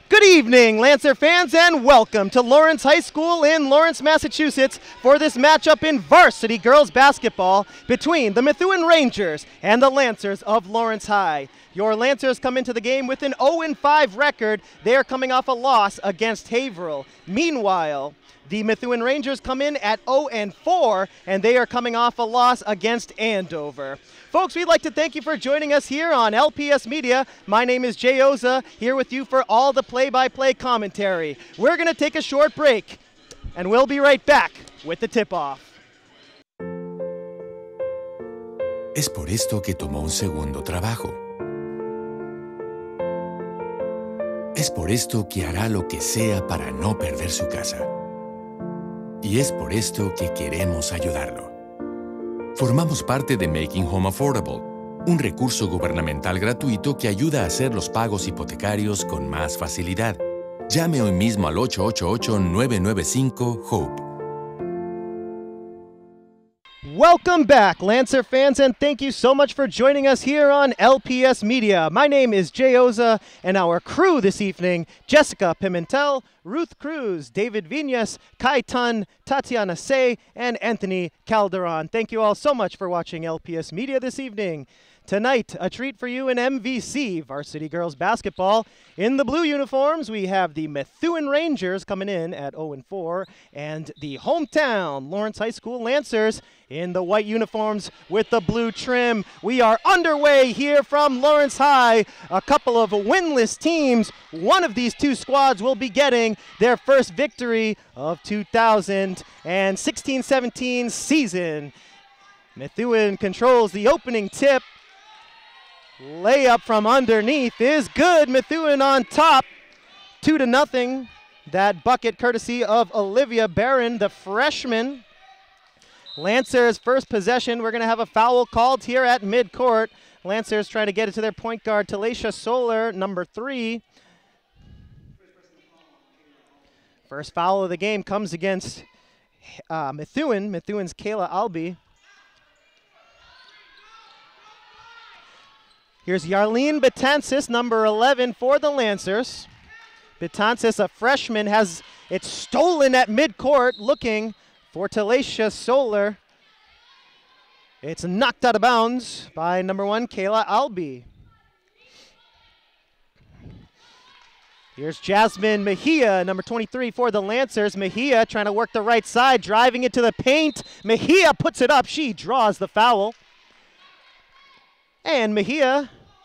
Good evening, Lancer fans, and welcome to Lawrence High School in Lawrence, Massachusetts for this matchup in varsity girls basketball between the Methuen Rangers and the Lancers of Lawrence High. Your Lancers come into the game with an 0-5 record. They are coming off a loss against Haverhill. Meanwhile, the Methuen Rangers come in at 0-4, and they are coming off a loss against Andover. Folks, we'd like to thank you for joining us here on LPS Media. My name is Jay Oza, here with you for all the play-by-play commentary. We're going to take a short break, and we'll be right back with the tip-off. Es por esto que tomó un segundo trabajo. Es por esto que hará lo que sea para no perder su casa. Y es por esto que queremos ayudarlo. Formamos parte de Making Home Affordable, un recurso gubernamental gratuito que ayuda a hacer los pagos hipotecarios con más facilidad. Llame hoy mismo al 888-995-HOPE. Welcome back, Lancer fans, and thank you so much for joining us here on LPS Media. My name is Jay Oza, and our crew this evening, Jessica Pimentel, Ruth Cruz, David Vinas, Kai Tun, Tatiana Say, and Anthony Calderon. Thank you all so much for watching LPS Media this evening. Tonight, a treat for you in MVC, varsity girls basketball. In the blue uniforms, we have the Methuen Rangers coming in at 0-4, and the hometown Lawrence High School Lancers in the white uniforms with the blue trim. We are underway here from Lawrence High. A couple of winless teams. One of these two squads will be getting their first victory of 2016-17 season. Methuen controls the opening tip. Layup from underneath is good. Methuen on top, 2-0. That bucket courtesy of Olivia Barron, the freshman. Lancers first possession. We're going to have a foul called here at midcourt. Lancers trying to get it to their point guard, Talisha Solar, number 3. First foul of the game comes against Methuen. Methuen's Kayla Albi. Here's Yarlene Betances, number 11 for the Lancers. Betances, a freshman, has it stolen at midcourt, looking for Talisha Solar. It's knocked out of bounds by number 1, Kayla Albi. Here's Jasmine Mejia, number 23 for the Lancers. Mejia trying to work the right side, driving into the paint. Mejia puts it up. She draws the foul. And Mejia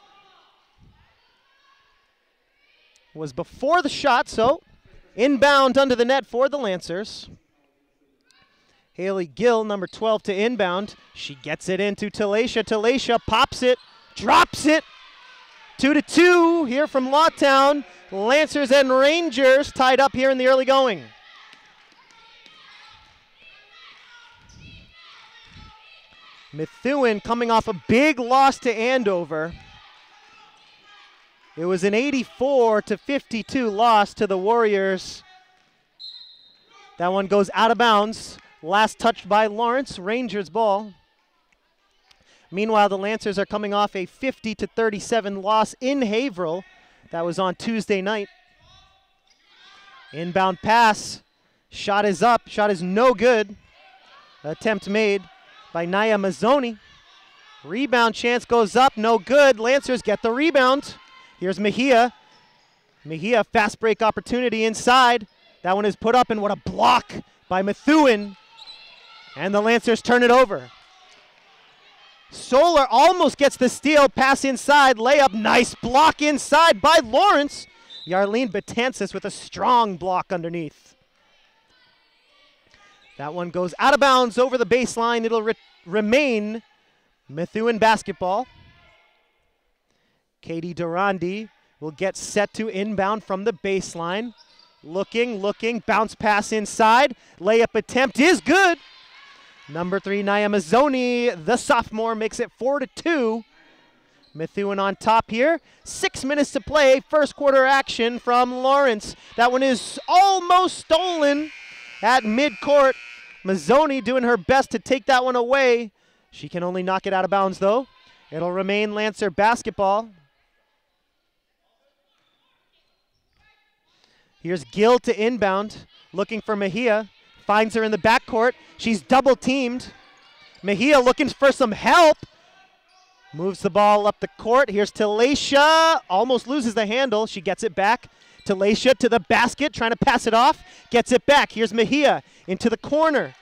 was before the shot, so inbound under the net for the Lancers. Haley Gill, number 12, to inbound. She gets it into Talisha. Talisha pops it, drops it. 2-2 here from Lawtown. Lancers and Rangers tied up here in the early going. Methuen coming off a big loss to Andover. It was an 84-52 loss to the Warriors. That one goes out of bounds. Last touched by Lawrence, Rangers ball. Meanwhile, the Lancers are coming off a 50-37 loss in Haverhill. That was on Tuesday night. Inbound pass. Shot is up. Shot is no good. Attempt made by Naya Mazzoni. Rebound chance goes up, no good. Lancers get the rebound. Here's Mejia. Mejia, fast break opportunity inside. That one is put up, and what a block by Methuen. And the Lancers turn it over. Solar almost gets the steal, pass inside, layup, nice block inside by Lawrence. Yarlene Betances with a strong block underneath. That one goes out of bounds over the baseline. It'll remain Methuen basketball. Katie Durandi will get set to inbound from the baseline. Looking, bounce pass inside. Layup attempt is good. Number 3, Naya Mazzoni, the sophomore, makes it 4-2. Methuen on top here. 6 minutes to play. First quarter action from Lawrence. That one is almost stolen at midcourt. Mazzoni doing her best to take that one away. She can only knock it out of bounds, though. It'll remain Lancer basketball. Here's Gill to inbound, looking for Mejia. Finds her in the backcourt. She's double teamed. Mejia looking for some help. Moves the ball up the court. Here's Talacia. Almost loses the handle. She gets it back. Talacia to the basket, trying to pass it off. Gets it back. Here's Mejia into the corner.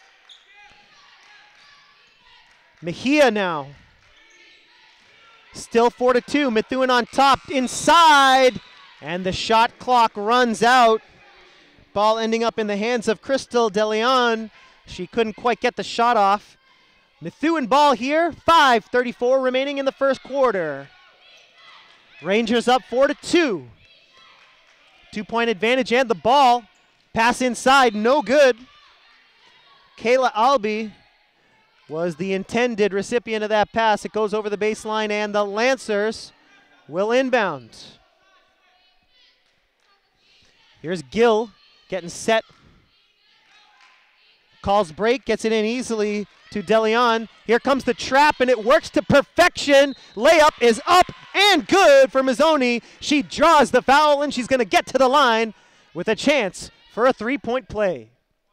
Mejia now. Still 4-2. Methuen on top. Inside. And the shot clock runs out. Ball ending up in the hands of Crystal De Leon. She couldn't quite get the shot off. Methuen ball here. 5:34 remaining in the first quarter. Rangers up 4-2. 2-point advantage and the ball. Pass inside, no good. Kayla Albee was the intended recipient of that pass. It goes over the baseline and the Lancers will inbound. Here's Gill getting set. Calls break, gets it in easily to De Leon. Here comes the trap, and it works to perfection. Layup is up and good for Mazzoni. She draws the foul, and she's going to get to the line with a chance for a three-point play.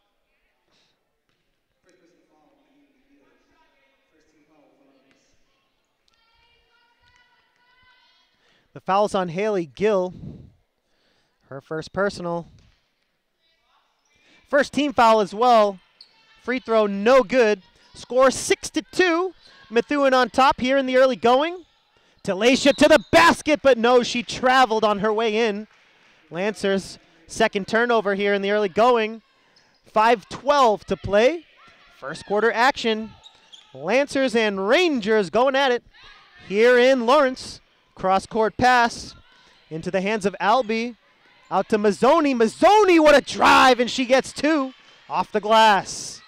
The foul's on Haley Gill. Her first personal. First team foul as well. Free throw, no good. Score 6-2. Methuen on top here in the early going. Talacia to the basket, but no, she traveled on her way in. Lancers, second turnover here in the early going. 5:12 to play. First quarter action. Lancers and Rangers going at it here in Lawrence. Cross-court pass into the hands of Albee. Out to Mazzoni. Mazzoni, what a drive, and she gets two off the glass.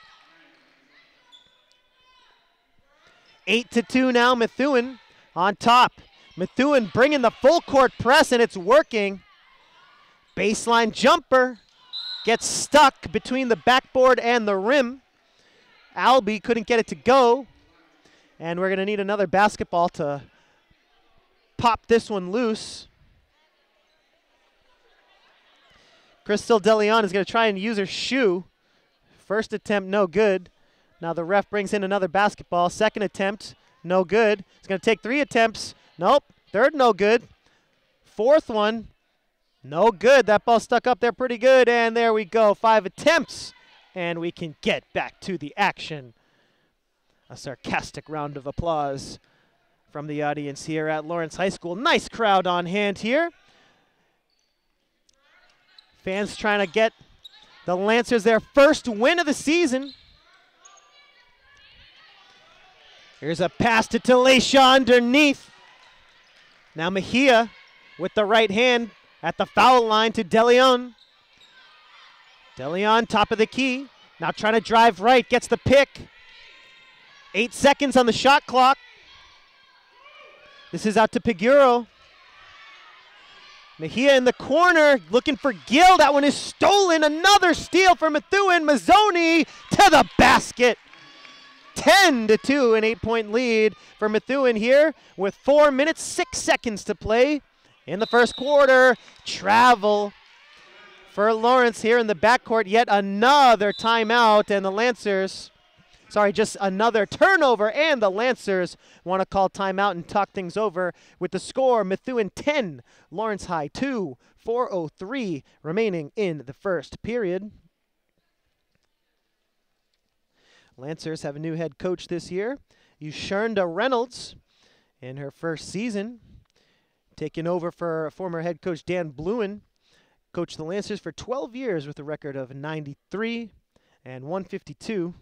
8-2 now, Methuen on top. Methuen bringing the full court press, and it's working. Baseline jumper gets stuck between the backboard and the rim. Albee couldn't get it to go, and we're going to need another basketball to pop this one loose. Crystal De Leon is going to try and use her shoe. First attempt, no good. Now the ref brings in another basketball. Second attempt, no good. It's going to take 3 attempts. Nope. Third, no good. Fourth one, no good. That ball stuck up there pretty good, and there we go. 5 attempts, and we can get back to the action. A sarcastic round of applause from the audience here at Lawrence High School. Nice crowd on hand here. Fans trying to get the Lancers their first win of the season. Here's a pass to Talacia underneath. Now Mejia with the right hand at the foul line to De Leon. De Leon, top of the key. Now trying to drive right, gets the pick. 8 seconds on the shot clock. This is out to Piguro. Mejia in the corner, looking for Gill. That one is stolen. Another steal for Methuen. Mazzoni to the basket. 10-2, an 8-point lead for Methuen here with 4 minutes, 6 seconds to play in the first quarter. Travel for Lawrence here in the backcourt. Yet another timeout, and the Lancers, just another turnover, and the Lancers want to call timeout and talk things over with the score. Methuen 10, Lawrence High 2, 4:03 remaining in the first period. Lancers have a new head coach this year, Ushernda Reynolds, in her first season, taking over for former head coach Dan Bluen. Coached the Lancers for 12 years with a record of 93 and 152.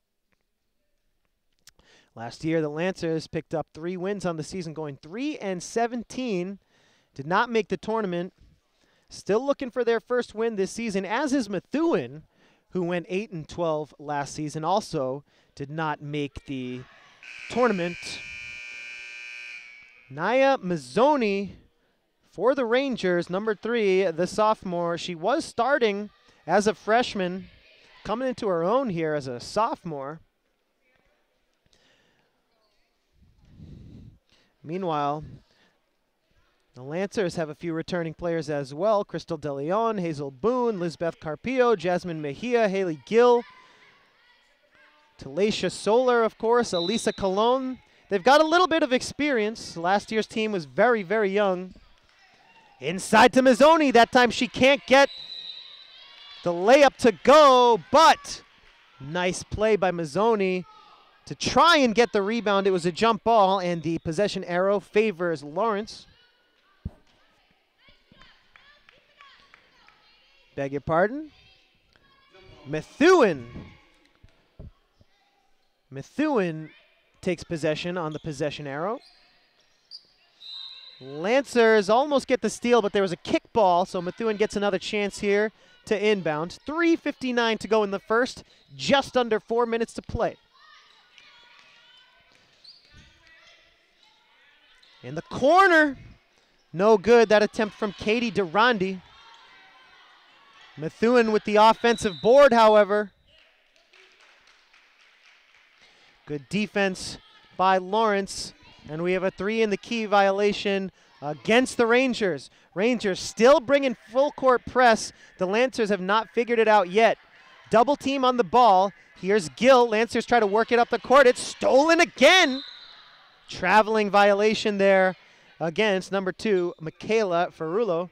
Last year, the Lancers picked up 3 wins on the season, going 3-17. Did not make the tournament. Still looking for their first win this season, as is Methuen, who went 8-12 last season. Also did not make the tournament. Naya Mazzoni for the Rangers, number 3, the sophomore. She was starting as a freshman, coming into her own here as a sophomore. Meanwhile, The Lancers have a few returning players as well. Crystal De Leon, Hazel Boone, Lizbeth Carpio, Jasmine Mejia, Haley Gill, Talacia Solar, of course, Elisa Colon. They've got a little bit of experience. Last year's team was very, very young. Inside to Mazzoni. That time she can't get the layup to go, but nice play by Mazzoni to try and get the rebound. It was a jump ball, and the possession arrow favors Lawrence. Beg your pardon. Methuen takes possession on the possession arrow. Lancers almost get the steal, but there was a kickball, so Methuen gets another chance here to inbound. 3:59 to go in the first, just under 4 minutes to play. In the corner, no good. That attempt from Katie Durandi. Methuen with the offensive board, however. Good defense by Lawrence, and we have a 3 in the key violation against the Rangers. Rangers still bringing full court press. The Lancers have not figured it out yet. Double team on the ball. Here's Gill. Lancers try to work it up the court. It's stolen again. Traveling violation there against number 2, Michaela Ferrulo.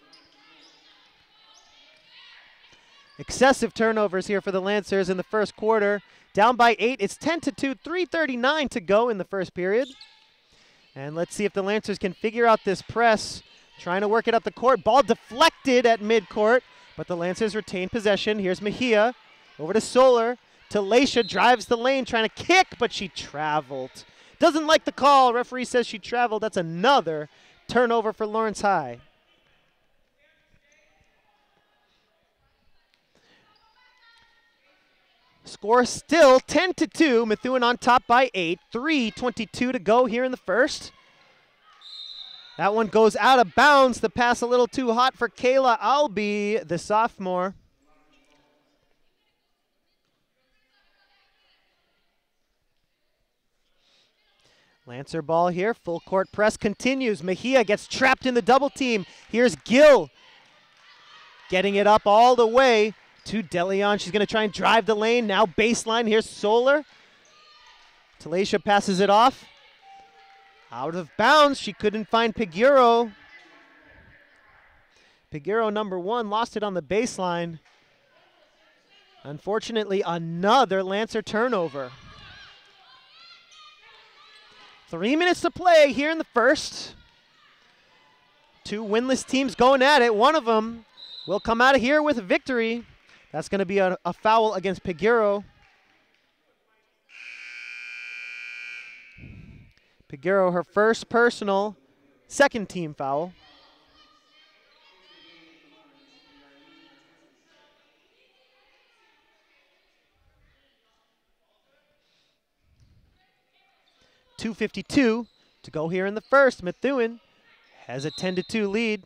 Excessive turnovers here for the Lancers in the first quarter. Down by 8, it's 10-2, 3:39 to go in the first period. And let's see if the Lancers can figure out this press. Trying to work it up the court. Ball deflected at midcourt, but the Lancers retain possession. Here's Mejia, over to Solar. Talacia drives the lane, trying to kick, but she traveled. Doesn't like the call. Referee says she traveled. That's another turnover for Lawrence High. Score still 10-2. Methuen on top by 8. 3:22 to go here in the first. That one goes out of bounds. The pass a little too hot for Kayla Albee, the sophomore. Lancer ball here. Full court press continues. Mejia gets trapped in the double team. Here's Gill getting it up all the way to De Leon. She's going to try and drive the lane. Now baseline. Here's Solar. Talacia passes it off. Out of bounds. She couldn't find Piguero. Piguero, number 1, lost it on the baseline. Unfortunately, another Lancer turnover. 3 minutes to play here in the first. 2 winless teams going at it. One of them will come out of here with a victory. That's going to be a foul against Piguero. Piguero, her first personal, second team foul. .252 to go here in the first. Methuen has a 10-2 lead.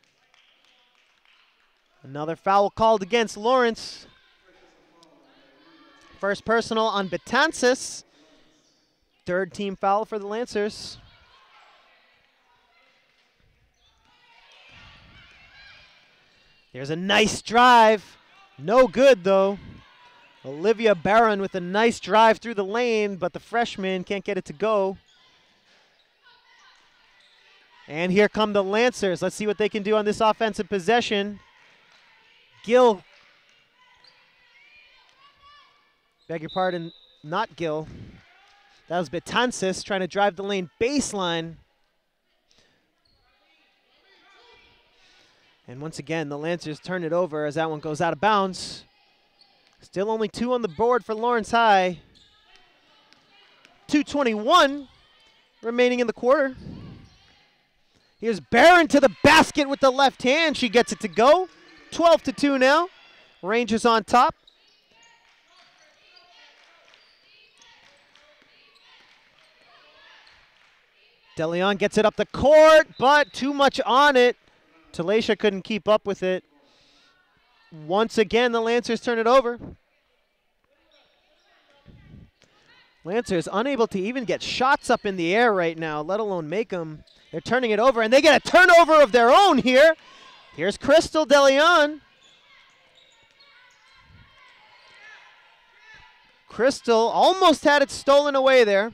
Another foul called against Lawrence. First personal on Betances. Third team foul for the Lancers. There's a nice drive. No good, though. Olivia Barron with a nice drive through the lane, but the freshman can't get it to go. And here come the Lancers. Let's see what they can do on this offensive possession. Gill. Beg your pardon, not Gill. That was Betances trying to drive the lane baseline. And once again, the Lancers turn it over as that one goes out of bounds. Still only 2 on the board for Lawrence High. 2:21 remaining in the quarter. Here's Barron to the basket with the left hand. She gets it to go. 12-2 now. Rangers on top. De Leon gets it up the court, but too much on it. Talacia couldn't keep up with it. Once again, the Lancers turn it over. Lancers unable to even get shots up in the air right now, let alone make them. They're turning it over, and they get a turnover of their own here. Here's Crystal DeLeon. Crystal almost had it stolen away there.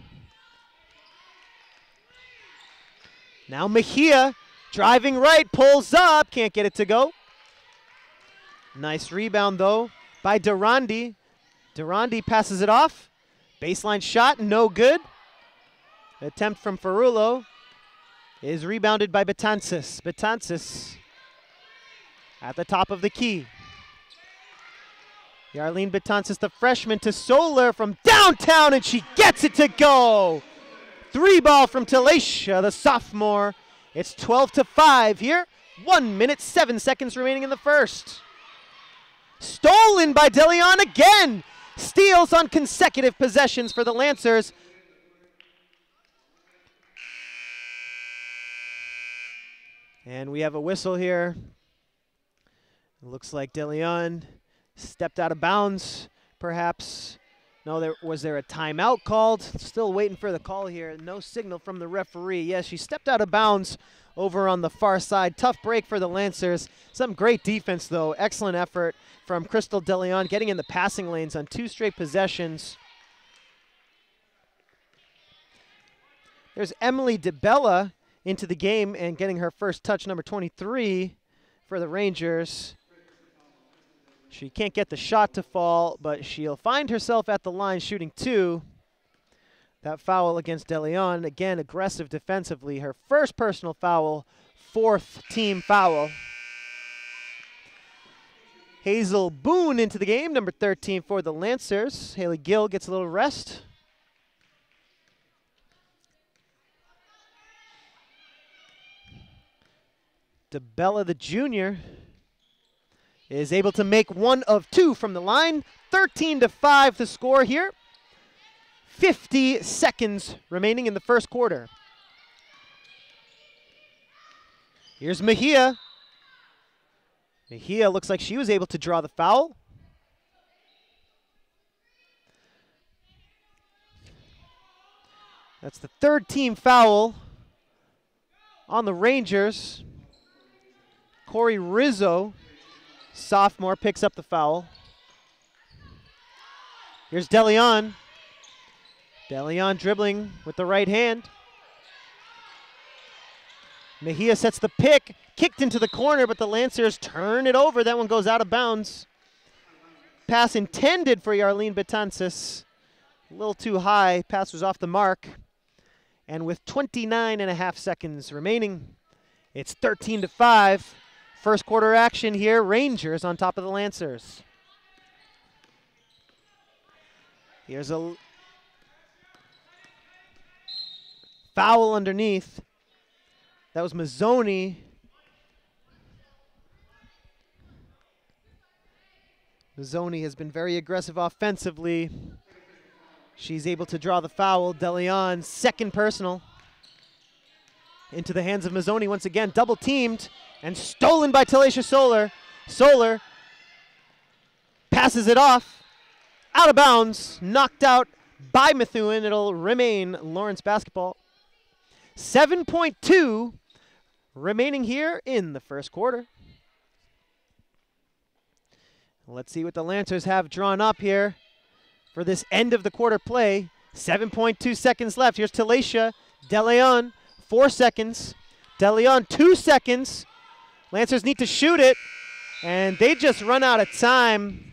Now Mejia driving right, pulls up, can't get it to go. Nice rebound though by Durandi. Durandi passes it off. Baseline shot, no good. Attempt from Ferrulo is rebounded by Betances. Betances at the top of the key. Yarlene Betances, the freshman, to Solar from downtown, and she gets it to go. 3-ball from Talacia, the sophomore. It's 12-5 here. 1 minute, 7 seconds remaining in the first. Stolen by DeLeon again. Steals on consecutive possessions for the Lancers. And we have a whistle here. It looks like DeLeon stepped out of bounds, perhaps. No, was there a timeout called? Still waiting for the call here. No signal from the referee. Yes, she stepped out of bounds over on the far side. Tough break for the Lancers. Some great defense, though. Excellent effort from Crystal DeLeon, getting in the passing lanes on 2 straight possessions. There's Emily DeBella into the game and getting her first touch, number 23 for the Rangers. She can't get the shot to fall, but she'll find herself at the line shooting 2. That foul against DeLeon, again, aggressive defensively. Her first personal foul, 4th team foul. Hazel Boone into the game, number 13 for the Lancers. Haley Gill gets a little rest. DeBella, the junior, is able to make 1 of 2 from the line. 13-5 the score here. 50 seconds remaining in the first quarter. Here's Mejia. Mejia looks like she was able to draw the foul. That's the 3rd team foul on the Rangers. Corey Rizzo, sophomore, picks up the foul. Here's DeLeon. DeLeon dribbling with the right hand. Mejia sets the pick, kicked into the corner, but the Lancers turn it over. That one goes out of bounds. Pass intended for Yarlene Betances. A little too high, pass was off the mark. And with 29.5 seconds remaining, it's 13-5. First quarter action here, Rangers on top of the Lancers. Here's a foul underneath. That was Mazzoni. Mazzoni has been very aggressive offensively. She's able to draw the foul. DeLeon, second personal. Into the hands of Mazzoni once again, double teamed and stolen by Talacia Solar. Solar passes it off, out of bounds, knocked out by Methuen. It'll remain Lawrence basketball. 7.2 remaining here in the first quarter. Let's see what the Lancers have drawn up here for this end of the quarter play. 7.2 seconds left. Here's Talacia. DeLeon, 4 seconds. DeLeon, 2 seconds. Lancers need to shoot it, and they just run out of time.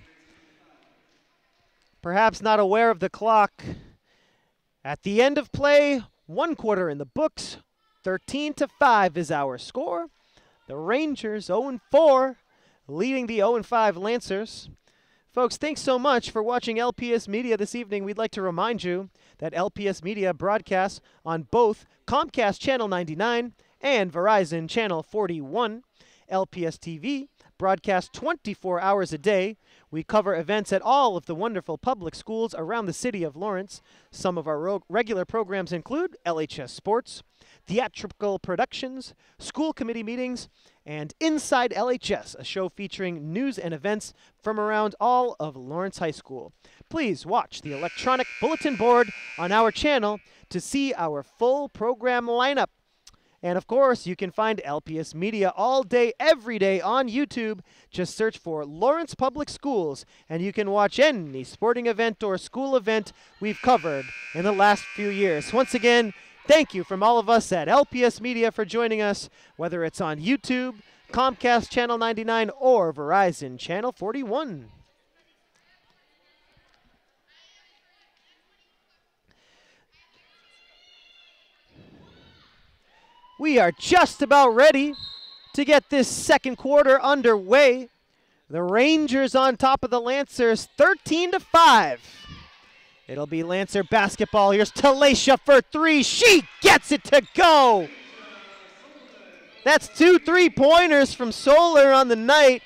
Perhaps not aware of the clock. At the end of play, 1 quarter in the books. 13-5 is our score. The Rangers 0-4, leading the 0-5 Lancers. Folks, thanks so much for watching LPS Media this evening. We'd like to remind you that LPS Media broadcasts on both Comcast Channel 99 and Verizon Channel 41. LPS-TV broadcasts 24 hours a day. We cover events at all of the wonderful public schools around the city of Lawrence. Some of our regular programs include LHS Sports, theatrical productions, school committee meetings, and Inside LHS, a show featuring news and events from around all of Lawrence High School. Please watch the electronic bulletin board on our channel to see our full program lineup. And of course, you can find LPS Media all day, every day on YouTube. Just search for Lawrence Public Schools, and you can watch any sporting event or school event we've covered in the last few years. Once again, thank you from all of us at LPS Media for joining us, whether it's on YouTube, Comcast Channel 99, or Verizon Channel 41. We are just about ready to get this second quarter underway. The Rangers on top of the Lancers, 13-5. It'll be Lancer basketball. Here's Talacia for three. She gets it to go. That's 2 3-pointers from Solar on the night.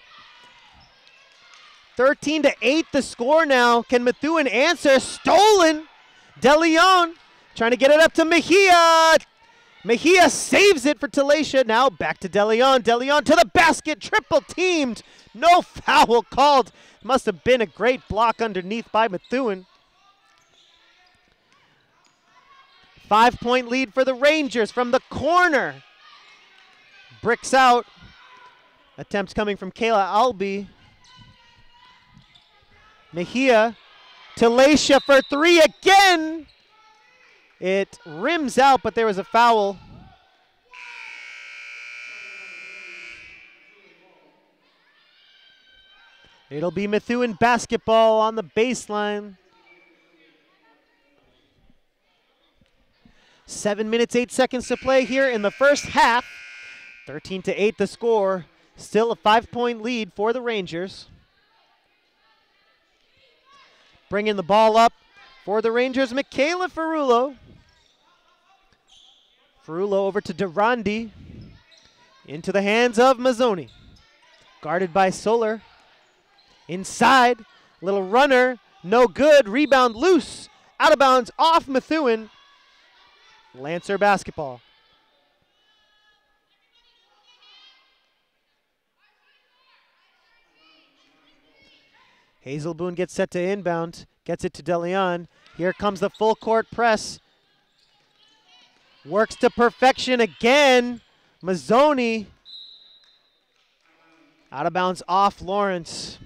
13-8 the score now. Can Methuen answer? Stolen. DeLeon trying to get it up to Mejia. Mejia saves it for Talacia. Now back to DeLeon. DeLeon to the basket. Triple teamed. No foul called. Must have been a great block underneath by Methuen. 5-point lead for the Rangers from the corner. Bricks out. Attempts coming from Kayla Albi. Mejia. Talacia for three again. It rims out, but there was a foul. It'll be Methuen basketball on the baseline. 7 minutes, 8 seconds to play here in the first half. 13-8 the score. Still a 5-point lead for the Rangers. Bringing the ball up for the Rangers, Michaela Ferrulo. Ferrulo over to Durandi. Into the hands of Mazzoni. Guarded by Solar. Inside, little runner, no good. Rebound loose, out of bounds, off Methuen. Lancer basketball. Hazelboon gets set to inbound, gets it to DeLeon. Here comes the full court press. Works to perfection again. Mazzoni. Out of bounds off Lawrence.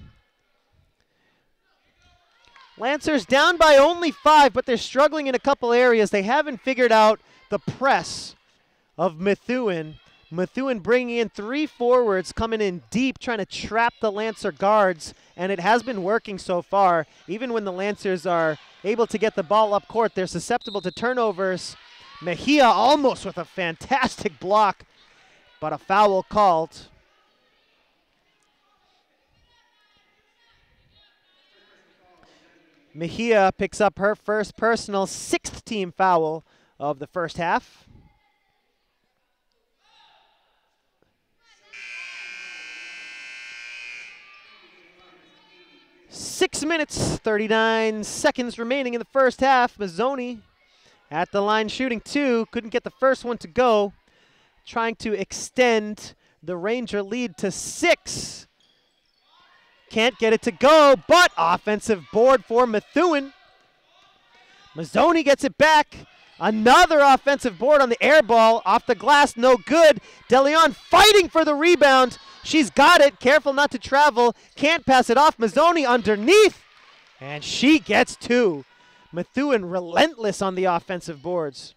Lancers down by only 5, but they're struggling in a couple areas. They haven't figured out the press of Methuen. Methuen bringing in 3 forwards, coming in deep, trying to trap the Lancer guards, and it has been working so far. Even when the Lancers are able to get the ball up court, they're susceptible to turnovers. Mejia almost with a fantastic block, but a foul called. Mejia picks up her first personal 6th team foul of the first half. Six minutes, 39 seconds remaining in the first half. Mazzoni at the line shooting 2. Couldn't get the first one to go. Trying to extend the Ranger lead to 6. Can't get it to go, but offensive board for Methuen. Mazzoni gets it back. Another offensive board on the air ball. Off the glass, no good. DeLeon fighting for the rebound. She's got it. Careful not to travel. Can't pass it off. Mazzoni underneath. And she gets 2. Methuen relentless on the offensive boards.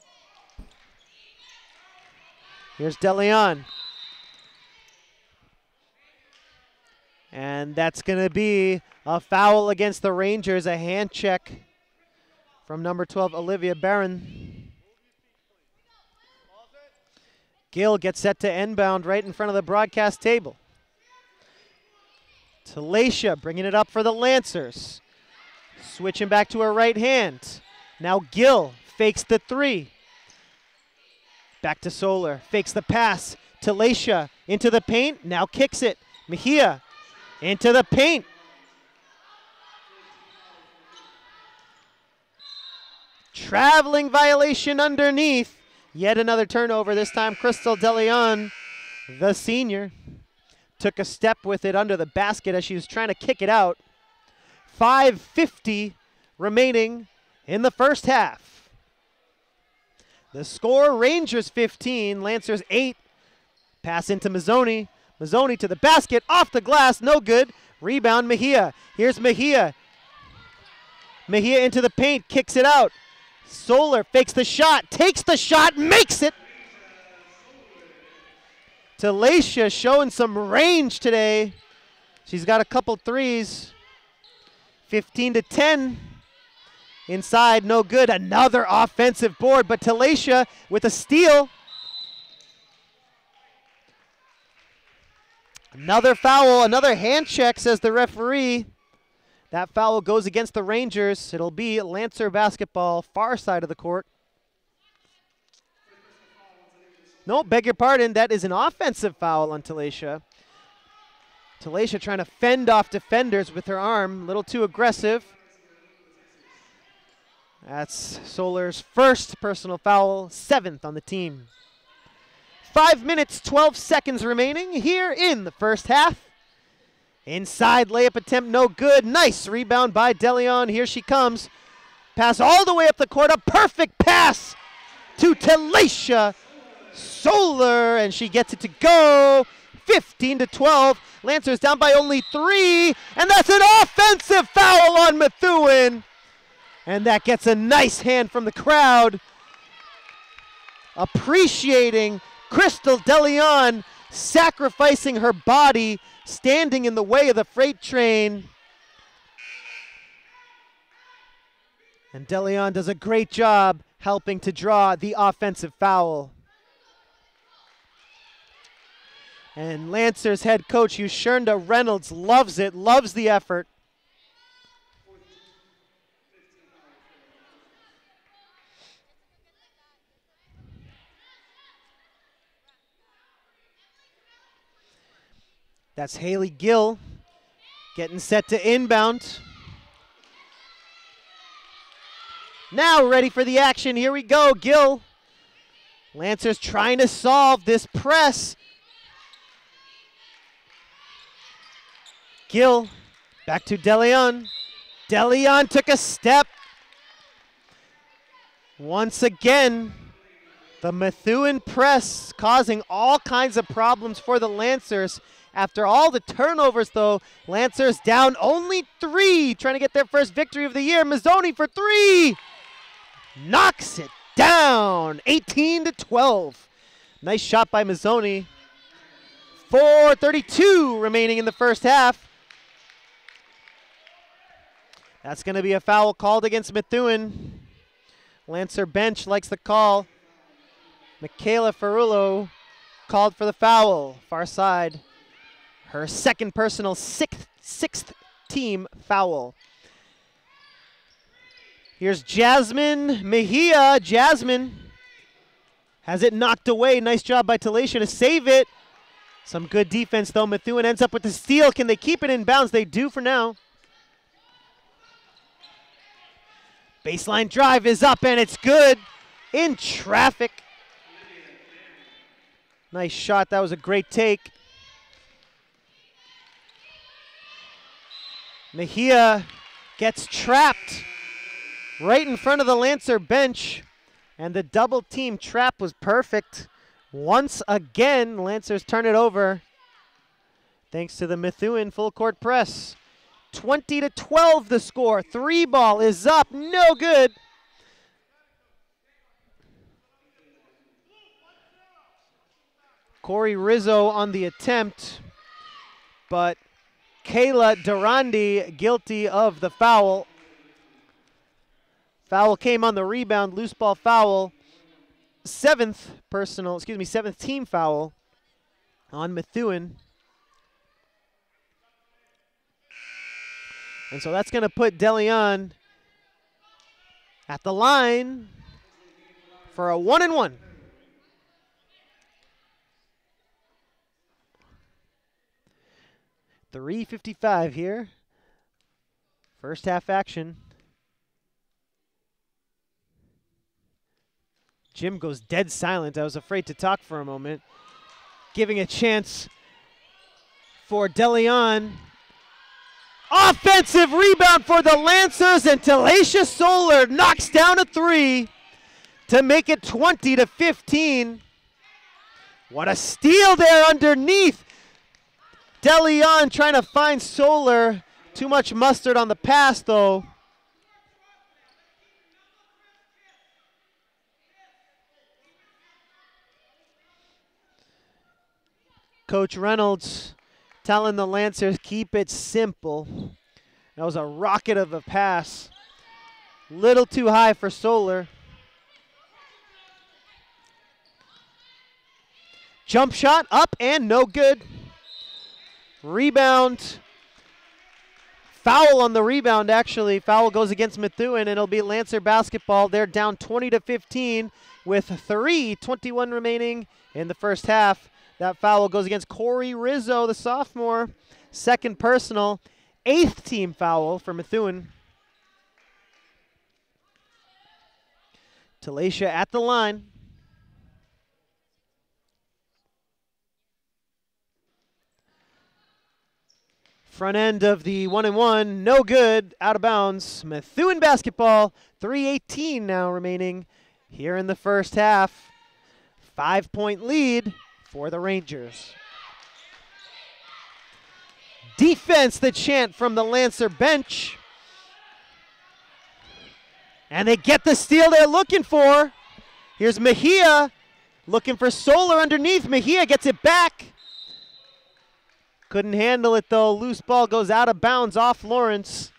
Here's DeLeon. And that's going to be a foul against the Rangers, a hand check from number 12, Olivia Barron. Gill gets set to inbound right in front of the broadcast table. Talacia bringing it up for the Lancers. Switching back to her right hand. Now Gill fakes the 3. Back to Solar, fakes the pass, Talisha into the paint, now kicks it. Mejia into the paint. Traveling violation underneath. Yet another turnover, this time Crystal DeLeon, the senior, took a step with it under the basket as she was trying to kick it out. 5:50 remaining in the first half. The score, Rangers 15, Lancers 8. Pass into Mazzoni. Mazzoni to the basket, off the glass, no good. Rebound, Mejia. Here's Mejia. Mejia into the paint, kicks it out. Solar fakes the shot, takes the shot, makes it. Talisha showing some range today. She's got a couple threes. 15-10. Inside, no good. Another offensive board, but Talisha with a steal. Another foul, another hand check, says the referee. That foul goes against the Rangers. It'll be Lancer basketball, far side of the court. No, beg your pardon. That is an offensive foul on Talisha. Talisha trying to fend off defenders with her arm. A little too aggressive. That's Solar's first personal foul, 7th on the team. 5 minutes, 12 seconds remaining here in the first half. Inside layup attempt, no good. Nice rebound by DeLeon. Here she comes. Pass all the way up the court. A perfect pass to Talisha Solar, and she gets it to go. 15-12. Lancers down by only 3, and that's an offensive foul on Methuen. And that gets a nice hand from the crowd. Appreciating Crystal DeLeon sacrificing her body, standing in the way of the freight train. And DeLeon does a great job helping to draw the offensive foul. And Lancers head coach Yushernda Reynolds loves it, loves the effort. That's Haley Gill getting set to inbound. Now ready for the action. Here we go, Gill. Lancers trying to solve this press. Gill back to DeLeon. DeLeon took a step. Once again, the Methuen press causing all kinds of problems for the Lancers. After all the turnovers, though, Lancers down only 3, trying to get their first victory of the year. Mazzoni for 3. Knocks it down, 18-12. Nice shot by Mazzoni. 4:32 remaining in the first half. That's going to be a foul called against Methuen. Lancer bench likes the call. Michaela Ferrullo called for the foul, far side. Her second personal, sixth team foul. Here's Jasmine Mejia. Jasmine has it knocked away. Nice job by Talisha to save it. Some good defense, though. Methuen ends up with the steal. Can they keep it in bounds? They do for now. Baseline drive is up, and it's good. In traffic. Nice shot. That was a great take. Mejia gets trapped right in front of the Lancer bench, and the double team trap was perfect. Once again, Lancers turn it over thanks to the Methuen full court press. 20-12 the score. 3 ball is up, no good. Corey Rizzo on the attempt, but Kayla Durandi guilty of the foul. Foul came on the rebound, loose ball foul. 7th team foul on Methuen. And so that's going to put DeLeon at the line for a 1-and-1. 3:55 here. First half action. Jim goes dead silent. I was afraid to talk for a moment. Giving a chance for DeLeon. Offensive rebound for the Lancers, and Talacia Solar knocks down a three to make it 20-15. What a steal there underneath. DeLeon trying to find Solar. Too much mustard on the pass, though. Coach Reynolds telling the Lancers, keep it simple. That was a rocket of a pass. Little too high for Solar. Jump shot up and no good. Rebound. Foul on the rebound, actually. Foul goes against Methuen, and it'll be Lancer basketball. They're down 20-15 with 3:21 remaining in the first half. That foul goes against Corey Rizzo, the sophomore. Second personal. 8th team foul for Methuen. Talacia at the line. Front end of the 1-and-1, no good, out of bounds. Methuen basketball, 3:18 now remaining here in the first half. 5-point lead for the Rangers. Defense, the chant from the Lancer bench. And they get the steal they're looking for. Here's Mejia looking for Solar underneath. Mejia gets it back. Couldn't handle it though. Loose ball goes out of bounds off Lawrence.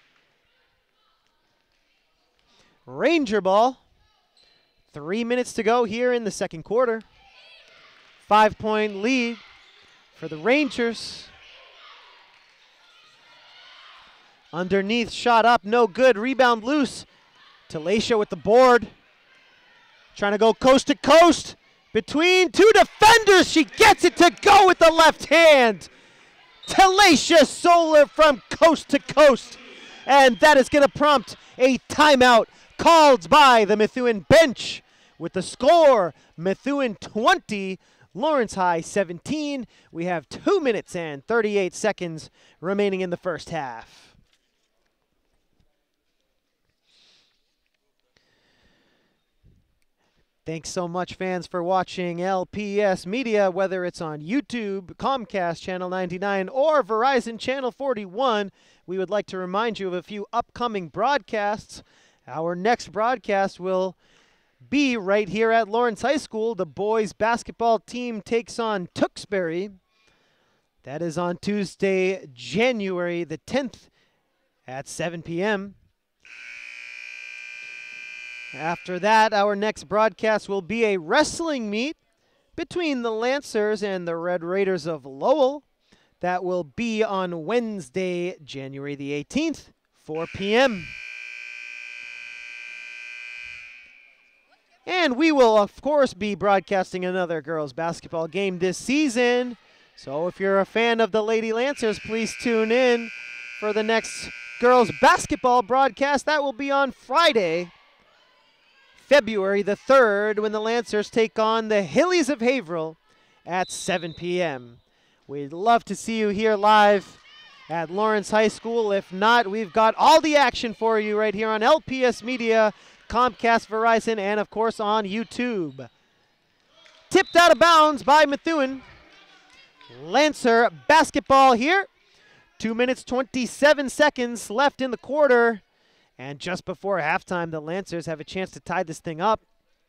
Ranger ball. 3 minutes to go here in the second quarter. 5-point lead for the Rangers. Underneath, shot up, no good. Rebound loose. Talacia with the board. Trying to go coast to coast. Between two defenders, she gets it to go with the left hand. Talacia Solar from coast to coast. And that is going to prompt a timeout called by the Methuen bench. With the score, Methuen 20, Lawrence High 17. We have 2 minutes and 38 seconds remaining in the first half. Thanks so much, fans, for watching LPS Media, whether it's on YouTube, Comcast Channel 99, or Verizon Channel 41. We would like to remind you of a few upcoming broadcasts. Our next broadcast will be right here at Lawrence High School. The boys basketball team takes on Tewksbury. That is on Tuesday, January the 10th at 7 p.m. After that, our next broadcast will be a wrestling meet between the Lancers and the Red Raiders of Lowell. That will be on Wednesday, January the 18th, 4 p.m. And we will, of course, be broadcasting another girls basketball game this season. So if you're a fan of the Lady Lancers, please tune in for the next girls basketball broadcast. That will be on Friday, February the 3rd, when the Lancers take on the Hillies of Haverhill at 7 p.m. We'd love to see you here live at Lawrence High School. If not, we've got all the action for you right here on LPS Media, Comcast, Verizon, and of course on YouTube. Tipped out of bounds by Methuen. Lancer basketball here. 2 minutes, 27 seconds left in the quarter. And just before halftime, the Lancers have a chance to tie this thing up.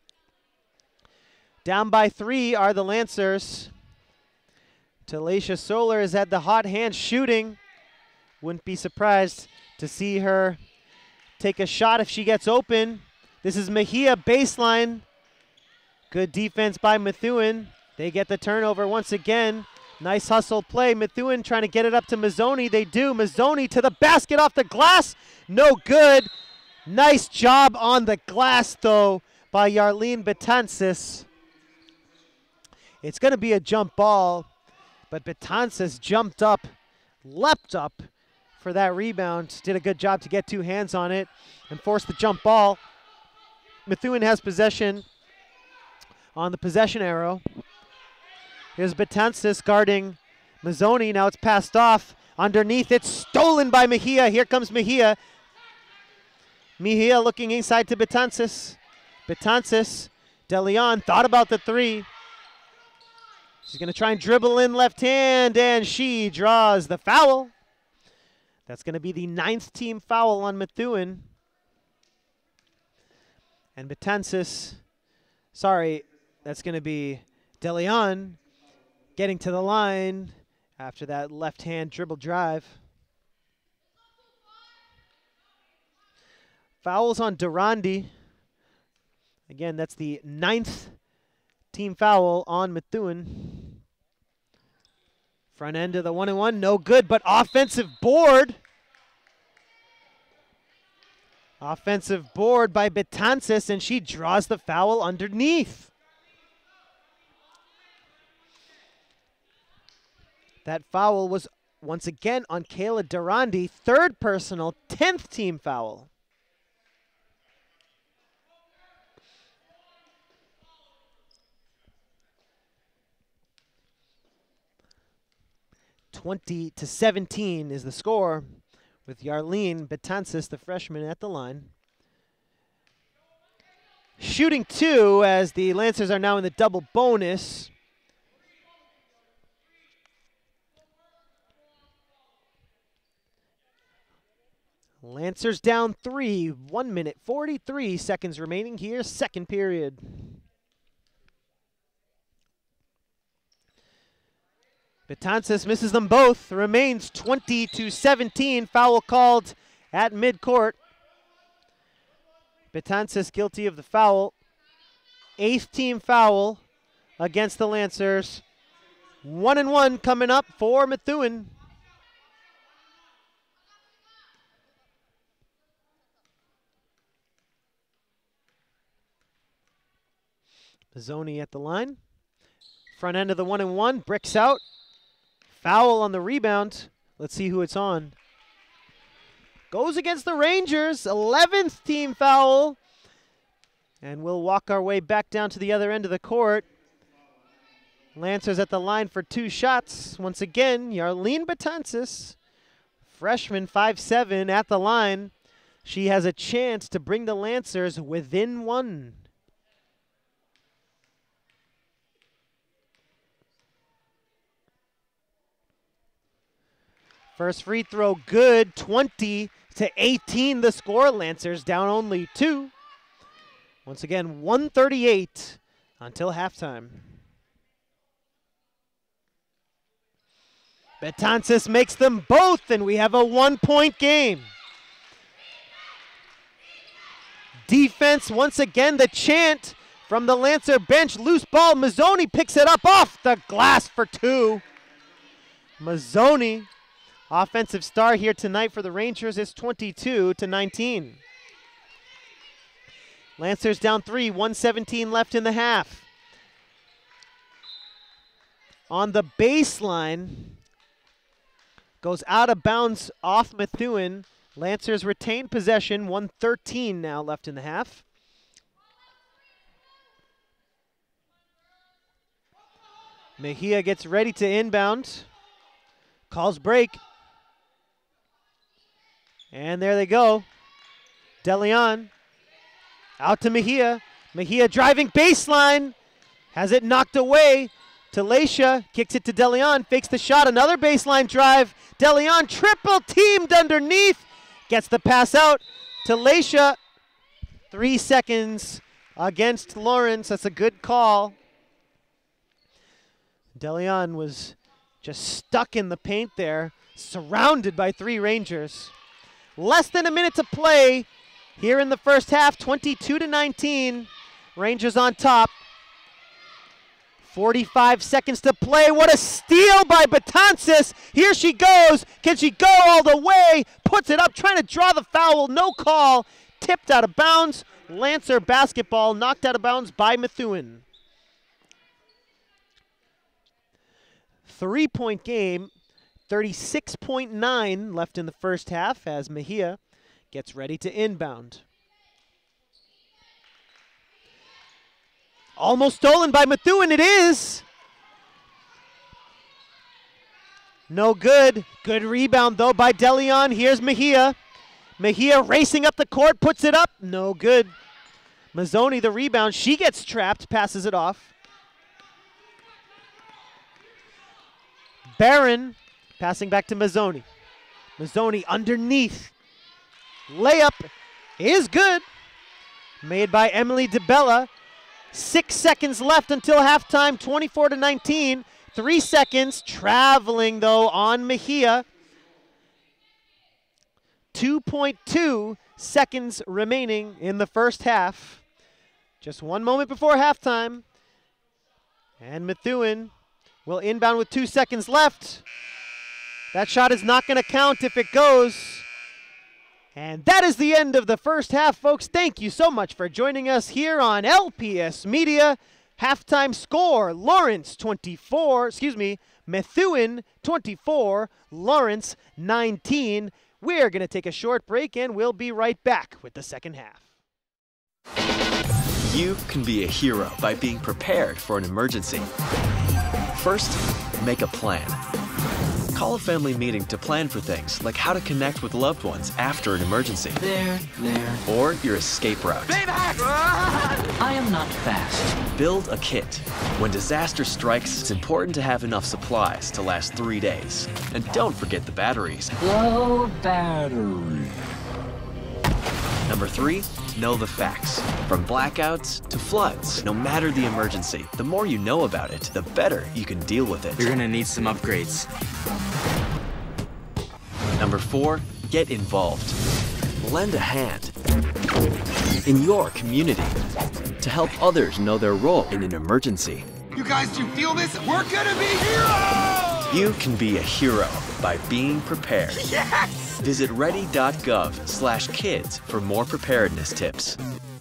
Down by 3 are the Lancers. Talacia Solar has had the hot hand shooting. Wouldn't be surprised to see her take a shot if she gets open. This is Mejia baseline. Good defense by Methuen. They get the turnover once again. Nice hustle play. Methuen trying to get it up to Mazzoni. They do. Mazzoni to the basket off the glass. No good. Nice job on the glass, though, by Yarlene Betances. It's going to be a jump ball, but Betances jumped up leapt up for that rebound. Did a good job to get 2 hands on it and force the jump ball. Methuen has possession on the possession arrow. Here's Betances guarding Mazzoni. Now it's passed off. Underneath, it's stolen by Mejia. Here comes Mejia. Mejia looking inside to Betances. Betances, De Leon thought about the 3. She's going to try and dribble in left hand, and she draws the foul. That's going to be the 9th team foul on Methuen. And Betances, sorry, that's going to be De Leon getting to the line after that left-hand dribble drive. Fouls on Durandi. Again, that's the 9th team foul on Methuen. Front end of the 1-and-1, no good, but offensive board. Offensive board by Betances, and she draws the foul underneath. That foul was once again on Kayla Durandi, 3rd personal, 10th team foul. (20-17) is the score, with Yarlene Betances, the freshman, at the line. Shooting 2 as the Lancers are now in the double bonus. Lancers down 3, 1 minute, 43 seconds remaining here, 2nd period. Betances misses them both, remains 20-17, foul called at midcourt. Betances guilty of the foul. 8th team foul against the Lancers. 1-and-1 coming up for Methuen. Mazzoni at the line. Front end of the 1-and-1, bricks out. Foul on the rebound. Let's see who it's on. Goes against the Rangers, 11th team foul. And we'll walk our way back down to the other end of the court. Lancers at the line for 2 shots. Once again, Yarlene Betances, freshman, 5'7", at the line. She has a chance to bring the Lancers within 1. First free throw good, 20-18 the score. Lancers down only 2. Once again, 1:38 until halftime. Betances makes them both, and we have a 1-point game. Defense, once again, the chant from the Lancer bench. Loose ball, Mazzoni picks it up off the glass for 2. Mazzoni, offensive star here tonight for the Rangers, is 22-19. Lancers down 3, 1:17 left in the half. On the baseline, goes out of bounds off Methuen. Lancers retain possession, 1:13 now left in the half. Mejia gets ready to inbound. Calls break. And there they go. De Leon out to Mejia. Mejia driving baseline. Has it knocked away. Talasha kicks it to De Leon. Fakes the shot. Another baseline drive. De Leon triple teamed underneath. Gets the pass out. Talasha, 3 seconds against Lawrence. That's a good call. De Leon was just stuck in the paint there, surrounded by 3 Rangers. Less than a minute to play here in the first half, 22-19. Rangers on top. 45 seconds to play. What a steal by Betances. Here she goes. Can she go all the way? Puts it up, trying to draw the foul. No call. Tipped out of bounds. Lancer basketball knocked out of bounds by Methuen. 3-point game. 36.9 left in the first half as Mejia gets ready to inbound. Almost stolen by Methuen, it is! No good. Good rebound, though, by DeLeon. Here's Mejia. Mejia racing up the court, puts it up. No good. Mazzoni, the rebound. She gets trapped, passes it off. Barron passing back to Mazzoni. Mazzoni underneath. Layup is good. Made by Emily DeBella. 6 seconds left until halftime, 24-19. 3 seconds, traveling though on Mejia. 2.2 seconds remaining in the first half. Just 1 moment before halftime. And Methuen will inbound with 2 seconds left. That shot is not going to count if it goes. And that is the end of the first half, folks. Thank you so much for joining us here on LPS Media. Halftime score, Methuen 24, Lawrence 19. We're going to take a short break and we'll be right back with the second half. You can be a hero by being prepared for an emergency. First, make a plan. Call a family meeting to plan for things like how to connect with loved ones after an emergency. There. Or your escape route. I am not fast. Build a kit. When disaster strikes, it's important to have enough supplies to last 3 days. And don't forget the batteries. Low battery. Number 3, know the facts. From blackouts to floods, no matter the emergency, the more you know about it, the better you can deal with it. You're gonna need some upgrades. Number 4, get involved. Lend a hand in your community to help others know their role in an emergency. You guys, do you feel this? We're gonna be heroes! You can be a hero by being prepared. Yes! Visit ready.gov/kids for more preparedness tips.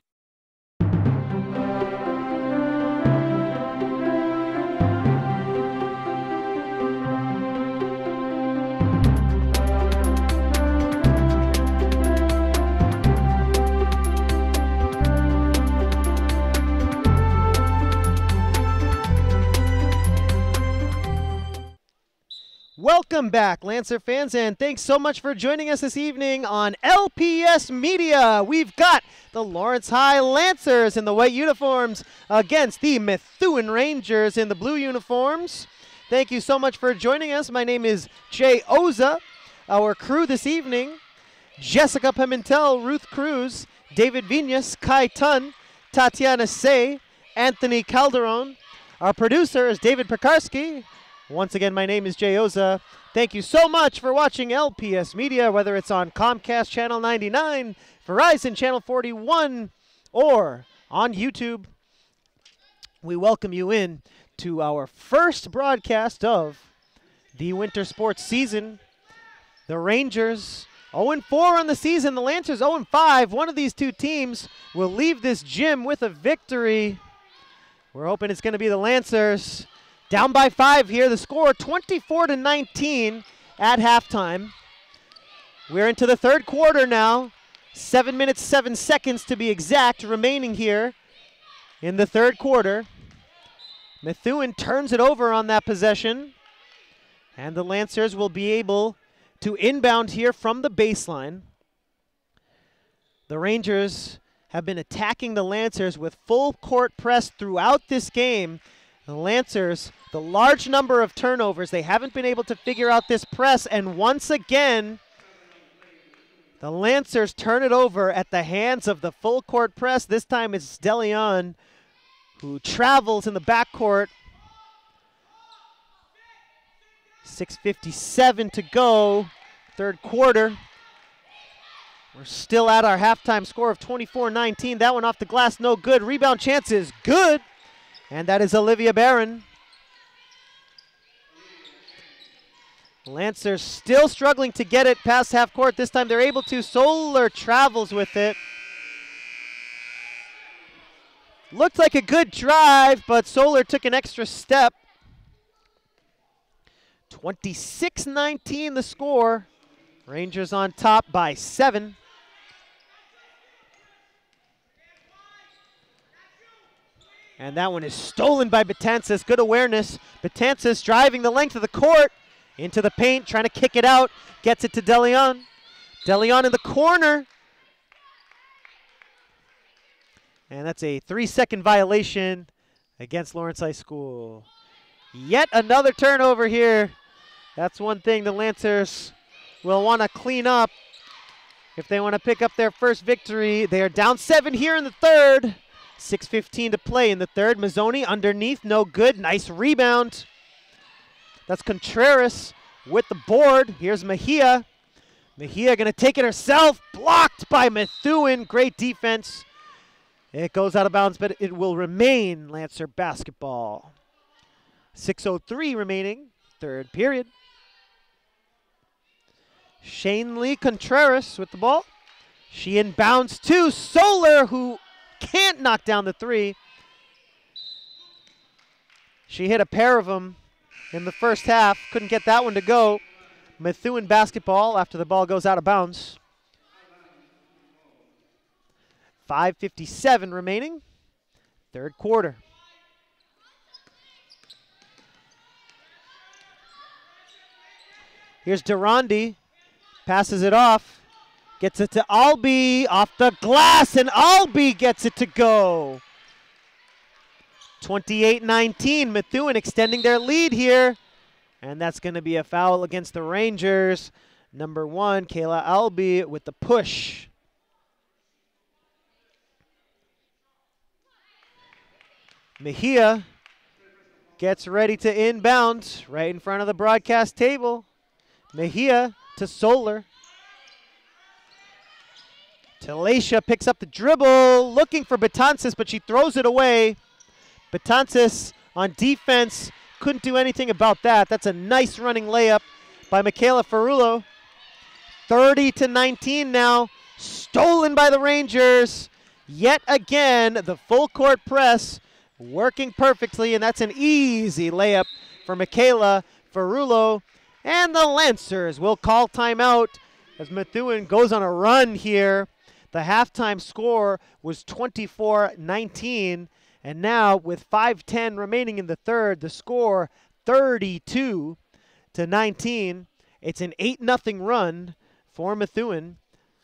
Welcome back, Lancer fans, and thanks so much for joining us this evening on LPS Media. We've got the Lawrence High Lancers in the white uniforms against the Methuen Rangers in the blue uniforms. Thank you so much for joining us. My name is Jay Oza. Our crew this evening, Jessica Pimentel, Ruth Cruz, David Vinas, Kai Tun, Tatiana Say, Anthony Calderon. Our producer is David Pekarski. Once again, my name is Jay Oza. Thank you so much for watching LPS Media, whether it's on Comcast Channel 99, Verizon Channel 41, or on YouTube. We welcome you in to our first broadcast of the winter sports season. The Rangers 0-4 on the season. The Lancers 0-5. One of these two teams will leave this gym with a victory. We're hoping it's going to be the Lancers. Down by 5 here. The score 24-19 at halftime. We're into the third quarter now. 7 minutes, 7 seconds to be exact remaining here in the third quarter. Methuen turns it over on that possession. And the Lancers will be able to inbound here from the baseline. The Rangers have been attacking the Lancers with full court press throughout this game. The Lancers, the large number of turnovers, they haven't been able to figure out this press, and once again, the Lancers turn it over at the hands of the full court press. This time it's DeLeon who travels in the backcourt. 6:57 to go, third quarter. We're still at our halftime score of 24-19. That one off the glass, no good. Rebound chances, good. And that is Olivia Barron. Lancers still struggling to get it past half court. This time they're able to. Solar travels with it. Looked like a good drive, but Solar took an extra step. 26-19 the score. Rangers on top by 7. And that one is stolen by Betances. Good awareness. Betances driving the length of the court into the paint, trying to kick it out. Gets it to DeLeon. DeLeon in the corner. And that's a 3-second violation against Lawrence High School. Yet another turnover here. That's one thing the Lancers will want to clean up if they want to pick up their first victory. They are down 7 here in the third. 6:15 to play in the third. Mazzoni underneath, no good. Nice rebound. That's Contreras with the board. Here's Mejia. Mejia going to take it herself. Blocked by Methuen. Great defense. It goes out of bounds, but it will remain Lancer basketball. 6:03 remaining, third period. Shane Lee Contreras with the ball. She inbounds to Solar, who can't knock down the three. She hit a pair of them in the first half. Couldn't get that one to go. Methuen basketball after the ball goes out of bounds. 5:57 remaining, third quarter. Here's Durandi, passes it off, gets it to Albee, off the glass, and Albee gets it to go. 28-19, Methuen extending their lead here, and that's going to be a foul against the Rangers. Number 1, Kayla Albee with the push. Mejia gets ready to inbound right in front of the broadcast table. Mejia to Solar. Talacia picks up the dribble, looking for Betances, but she throws it away. Betances on defense, couldn't do anything about that. That's a nice running layup by Michaela Ferrulo. 30-19 now, stolen by the Rangers. Yet again, the full court press working perfectly, and that's an easy layup for Michaela Ferrulo. And the Lancers will call timeout as Methuen goes on a run here. The halftime score was 24-19, and now with 5:10 remaining in the third, the score 32-19. It's an 8-0 run for Methuen.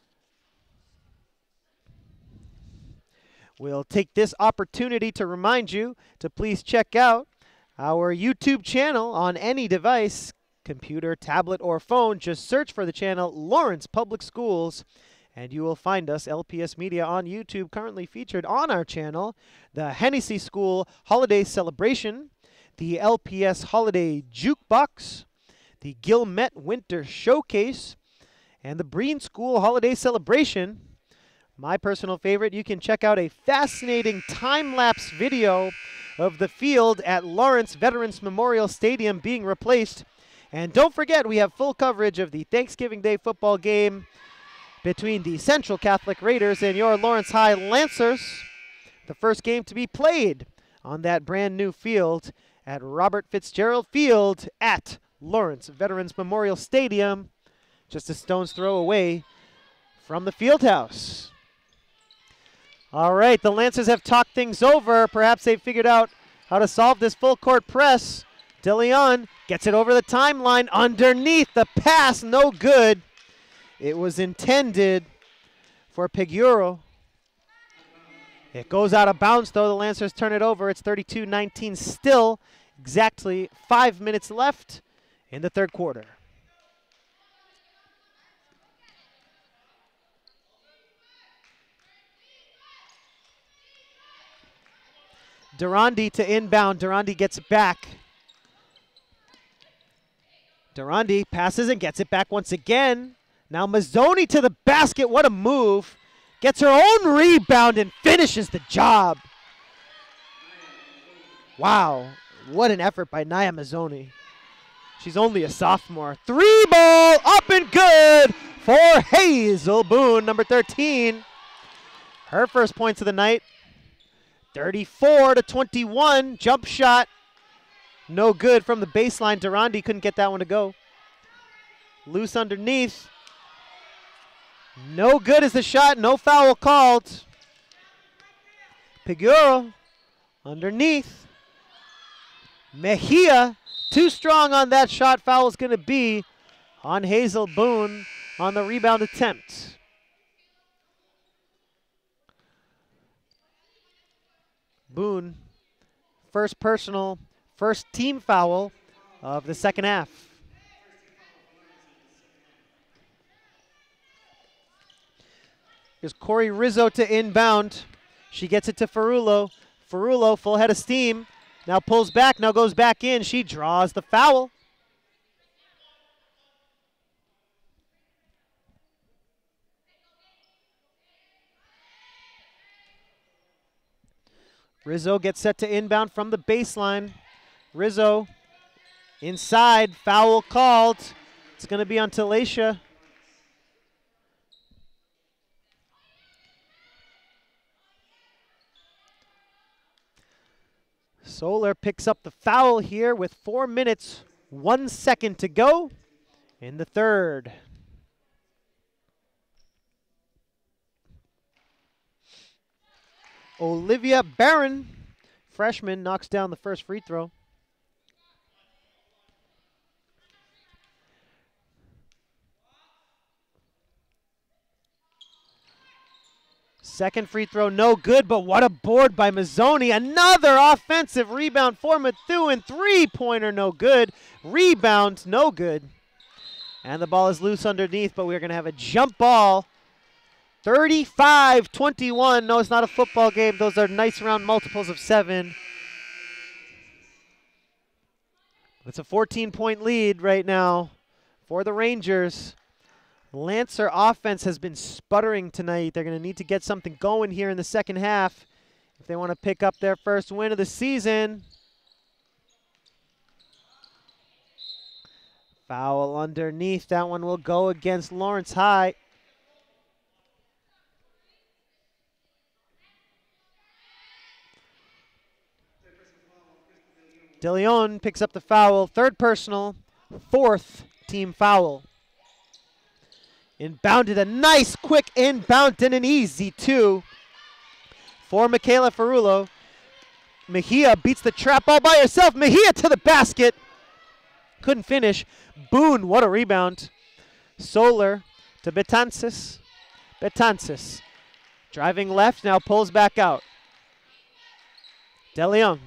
We'll take this opportunity to remind you to please check out our YouTube channel on any device, computer, tablet, or phone. Just search for the channel Lawrence Public Schools, and you will find us, LPS Media, on YouTube. Currently featured on our channel, the Hennessy School Holiday Celebration, the LPS Holiday Jukebox, the Gilmet Winter Showcase, and the Breen School Holiday Celebration. My personal favorite, you can check out a fascinating time-lapse video of the field at Lawrence Veterans Memorial Stadium being replaced. And don't forget, we have full coverage of the Thanksgiving Day football game between the Central Catholic Raiders and your Lawrence High Lancers. The first game to be played on that brand new field at Robert Fitzgerald Field at Lawrence Veterans Memorial Stadium, just a stone's throw away from the field house. All right, the Lancers have talked things over. Perhaps they've figured out how to solve this full court press. DeLeon gets it over the timeline underneath. The pass, no good. It was intended for Piguero. It goes out of bounds, though. The Lancers turn it over. It's 32-19 still. Exactly 5 minutes left in the third quarter. Durandi to inbound. Durandi gets it back. Durandi passes and gets it back once again. Now Mazzoni to the basket. What a move. Gets her own rebound and finishes the job. Wow. What an effort by Nia Mazzoni. She's only a sophomore. 3 ball up and good for Hazel Boone, number 13. Her first points of the night. 34-21, jump shot No good from the baseline. Durandi couldn't get that one to go. Loose underneath. No good is the shot. No foul called. Piguro underneath. Mejia too strong on that shot. Foul is going to be on Hazel Boone on the rebound attempt. Boone, first personal, first team foul of the second half. Here's Corey Rizzo to inbound. She gets it to Ferrulo. Ferrulo, full head of steam. Now pulls back, now goes back in. She draws the foul. Rizzo gets set to inbound from the baseline. Rizzo inside, foul called. It's going to be on Talacia. Solar picks up the foul here with 4 minutes, 1 second to go in the third. Olivia Barron, freshman, knocks down the first free throw. Second free throw, no good, but what a board by Mazzoni. Another offensive rebound for Methuen. Three-pointer, no good. Rebound, no good. And the ball is loose underneath, but we're going to have a jump ball. 35-21. No, it's not a football game. Those are nice round multiples of 7. It's a 14-point lead right now for the Rangers. Lancer offense has been sputtering tonight. They're going to need to get something going here in the second half if they want to pick up their first win of the season. Foul underneath. That one will go against Lawrence High. De Leon picks up the foul. Third personal, fourth team foul. Inbounded, a nice quick inbound and an easy 2 for Michaela Ferrulo. Mejia beats the trap ball by herself. Mejia to the basket. Couldn't finish. Boone, what a rebound. Solar to Betances. Betances driving left, now pulls back out. De Leon.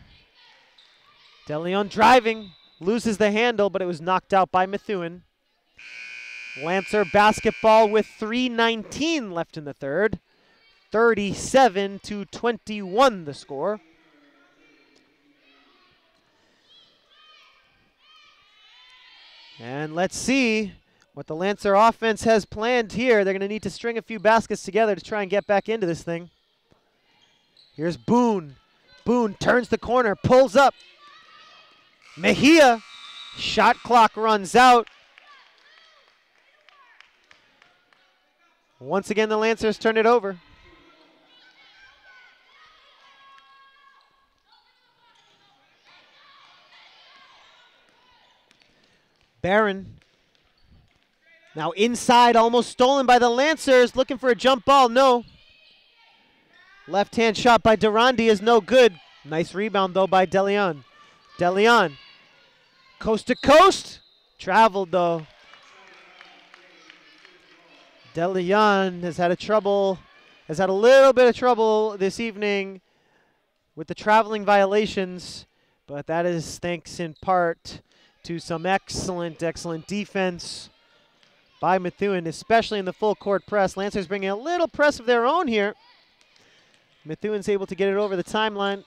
De Leon driving, loses the handle, but it was knocked out by Methuen. Lancer basketball with 3:19 left in the third. 37-21 the score. And let's see what the Lancer offense has planned here. They're going to need to string a few baskets together to try and get back into this thing. Here's Boone. Boone turns the corner, pulls up. Mejia, shot clock runs out. Once again, the Lancers turn it over. Barron. Now inside, almost stolen by the Lancers. Looking for a jump ball, no. Left-hand shot by Durandi is no good. Nice rebound, though, by De Leon. De Leon, coast to coast. Traveled, though. De Leon has had a little bit of trouble this evening with the traveling violations, but that is thanks in part to some excellent defense by Methuen, especially in the full court press. Lancers bringing a little press of their own here. Methuen's able to get it over the timeline.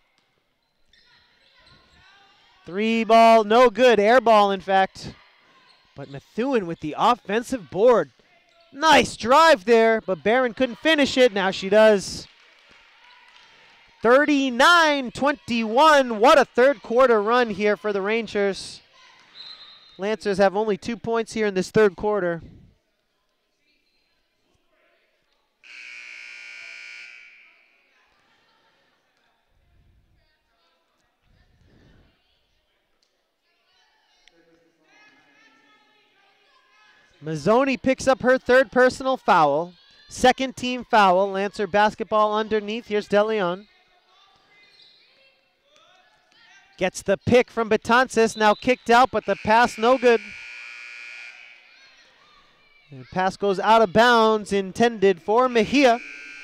3 ball, no good. Air ball, in fact. But Methuen with the offensive board. Nice drive there, but Barron couldn't finish it. Now she does. 39-21. What a third quarter run here for the Rangers. Lancers have only 2 points here in this third quarter. Mazzoni picks up her third personal foul. Second team foul. Lancer basketball underneath. Here's DeLeon. Gets the pick from Betances. Now kicked out, but the pass no good. The pass goes out of bounds, intended for Mejia.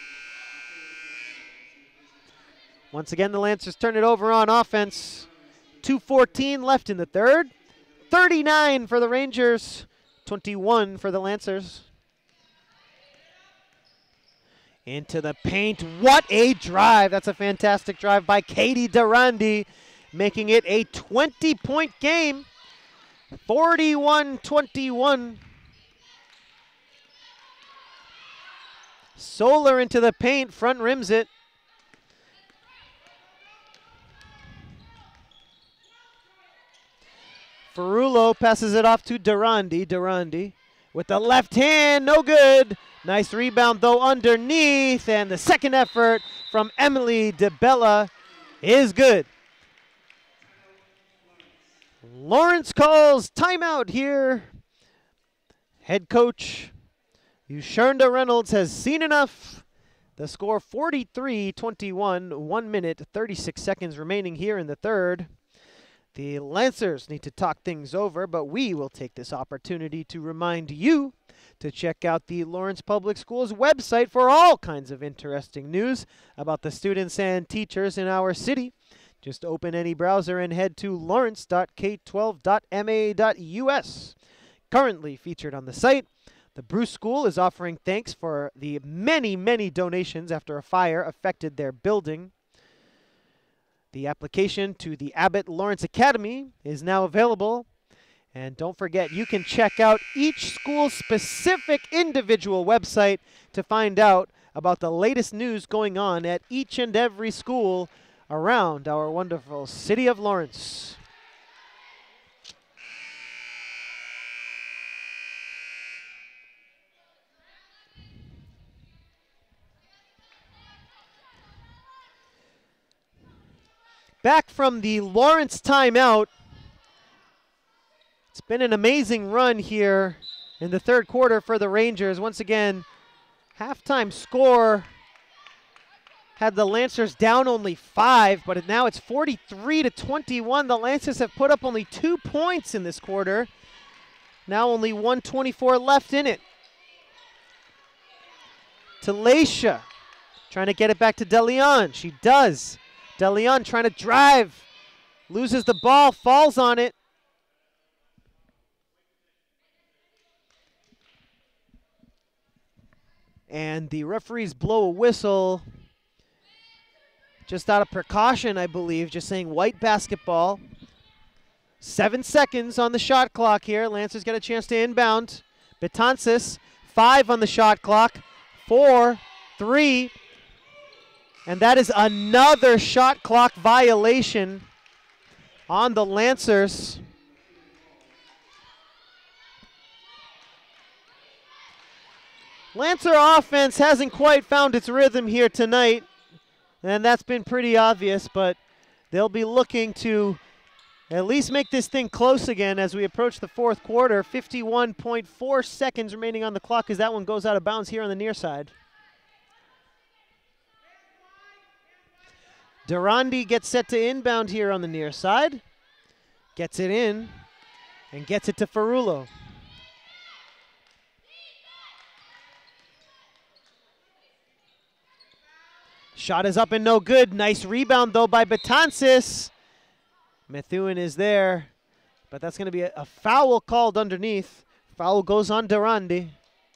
Once again, the Lancers turn it over on offense. 2:14 left in the third. 39 for the Rangers, 21 for the Lancers. Into the paint. What a drive. That's a fantastic drive by Katie Durandi, making it a 20-point game. 41-21. Solar into the paint, front rims it. Ferrulo passes it off to Durandi. Durandi with the left hand, no good. Nice rebound though underneath, and the second effort from Emily DeBella is good. Lawrence calls timeout here. Head coach Ushernda Reynolds has seen enough. The score 43-21, 1 minute, 36 seconds remaining here in the third. The Lancers need to talk things over, but we will take this opportunity to remind you to check out the Lawrence Public Schools website for all kinds of interesting news about the students and teachers in our city. Just open any browser and head to lawrence.k12.ma.us. Currently featured on the site, the Bruce School is offering thanks for the many, many donations after a fire affected their building. The application to the Abbott Lawrence Academy is now available. And don't forget, you can check out each school's specific individual website to find out about the latest news going on at each and every school around our wonderful city of Lawrence. Back from the Lawrence timeout. It's been an amazing run here in the third quarter for the Rangers. Once again, halftime score had the Lancers down only 5, but now it's 43-21. The Lancers have put up only 2 points in this quarter. Now only 1:24 left in it. Talacia trying to get it back to DeLeon. She does. DeLeon trying to drive, loses the ball, falls on it. And the referees blow a whistle just out of precaution, I believe, just saying white basketball. 7 seconds on the shot clock here. Lancers get a chance to inbound. Betances, 5 on the shot clock, 4, 3, and that is another shot clock violation on the Lancers. Lancer offense hasn't quite found its rhythm here tonight, and that's been pretty obvious, but they'll be looking to at least make this thing close again as we approach the fourth quarter. 51.4 seconds remaining on the clock as that one goes out of bounds here on the near side. Durandi gets set to inbound here on the near side. Gets it in and gets it to Ferrulo. Shot is up and no good. Nice rebound though by Betances. Methuen is there, but that's going to be a foul called underneath. Foul goes on Durandi.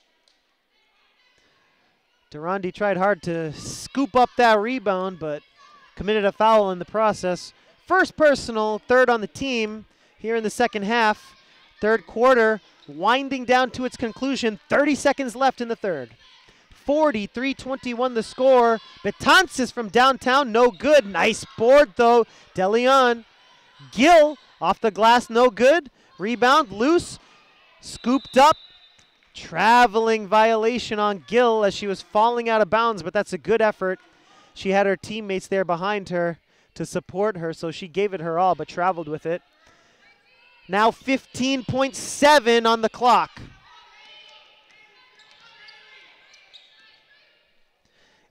Durandi tried hard to scoop up that rebound, but committed a foul in the process. First personal, third on the team here in the second half. Third quarter winding down to its conclusion. 30 seconds left in the third. 43-21 the score. Betances from downtown, no good. Nice board though. DeLeon. Gill off the glass, no good. Rebound, loose, scooped up. Traveling violation on Gill as she was falling out of bounds, but that's a good effort. She had her teammates there behind her to support her, so she gave it her all, but traveled with it. Now 15.7 on the clock.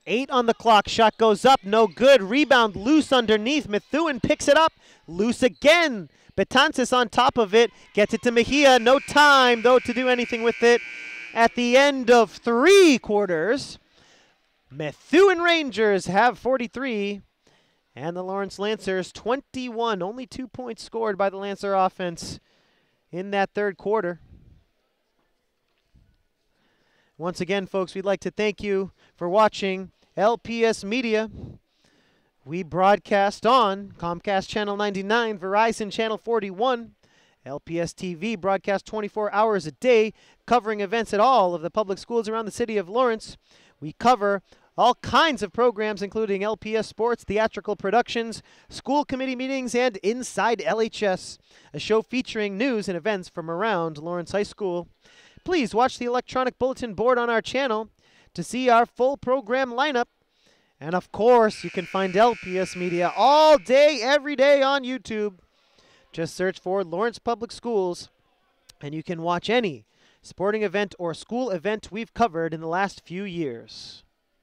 8 on the clock. Shot goes up, no good. Rebound loose underneath. Methuen picks it up. Loose again. Betances on top of it. Gets it to Mejia. No time, though, to do anything with it. At the end of 3 quarters, Methuen Rangers have 43. And the Lawrence Lancers 21. Only 2 points scored by the Lancer offense in that third quarter. Once again, folks, we'd like to thank you for watching LPS Media. We broadcast on Comcast Channel 99, Verizon Channel 41, LPS-TV broadcast 24 hours a day, covering events at all of the public schools around the city of Lawrence. We cover all kinds of programs, including LPS sports, theatrical productions, school committee meetings, and Inside LHS, a show featuring news and events from around Lawrence High School. Please watch the electronic bulletin board on our channel to see our full program lineup. And of course, you can find LPS Media all day, every day on YouTube. Just search for Lawrence Public Schools, and you can watch any sporting event or school event we've covered in the last few years.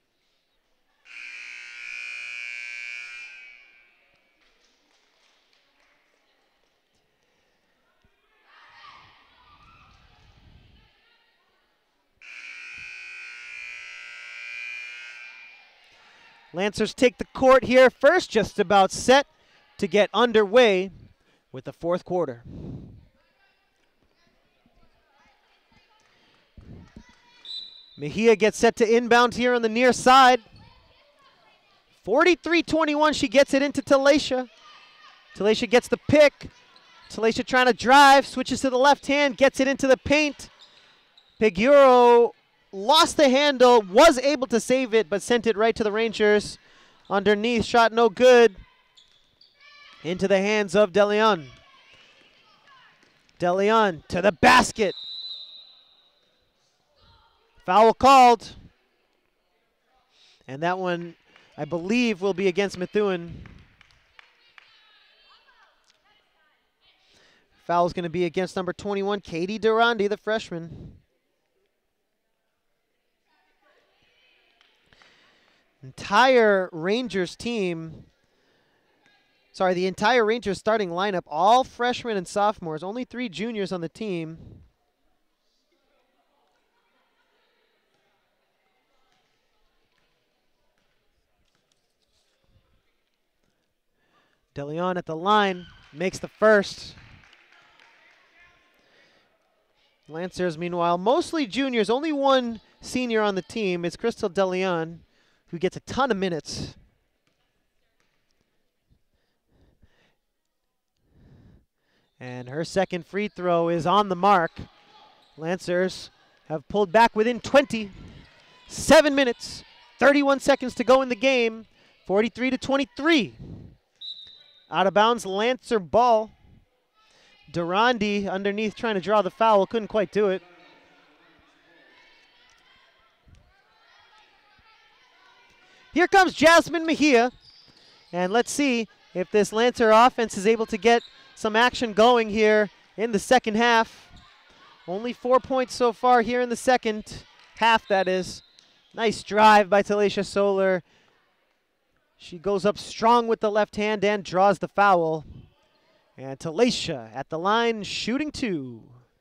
Lancers take the court here first, just about set to get underway with the fourth quarter. Mejia gets set to inbound here on the near side. 43-21, she gets it into Talacia. Talacia gets the pick. Talacia trying to drive, switches to the left hand, gets it into the paint. Piguero lost the handle, was able to save it, but sent it right to the Rangers. Underneath, shot no good. Into the hands of DeLeon. DeLeon to the basket. Foul called. And that one, I believe, will be against Methuen. Foul is going to be against number 21, Katie Durandi, the freshman. Entire Rangers team, the entire Rangers starting lineup, all freshmen and sophomores, only 3 juniors on the team. DeLeon at the line, makes the first. Lancers, meanwhile, mostly juniors, only 1 senior on the team. It's Crystal DeLeon, who gets a ton of minutes. And her second free throw is on the mark. Lancers have pulled back within 20. 7 minutes, 31 seconds to go in the game. 43-23. Out of bounds, Lancer ball. Durandi underneath trying to draw the foul, couldn't quite do it. Here comes Jasmine Mejia, and let's see if this Lancer offense is able to get some action going here in the second half. Only 4 points so far here in the second half, that is. Nice drive by Talacia Solar. She goes up strong with the left hand and draws the foul. And Talacia at the line, shooting 2.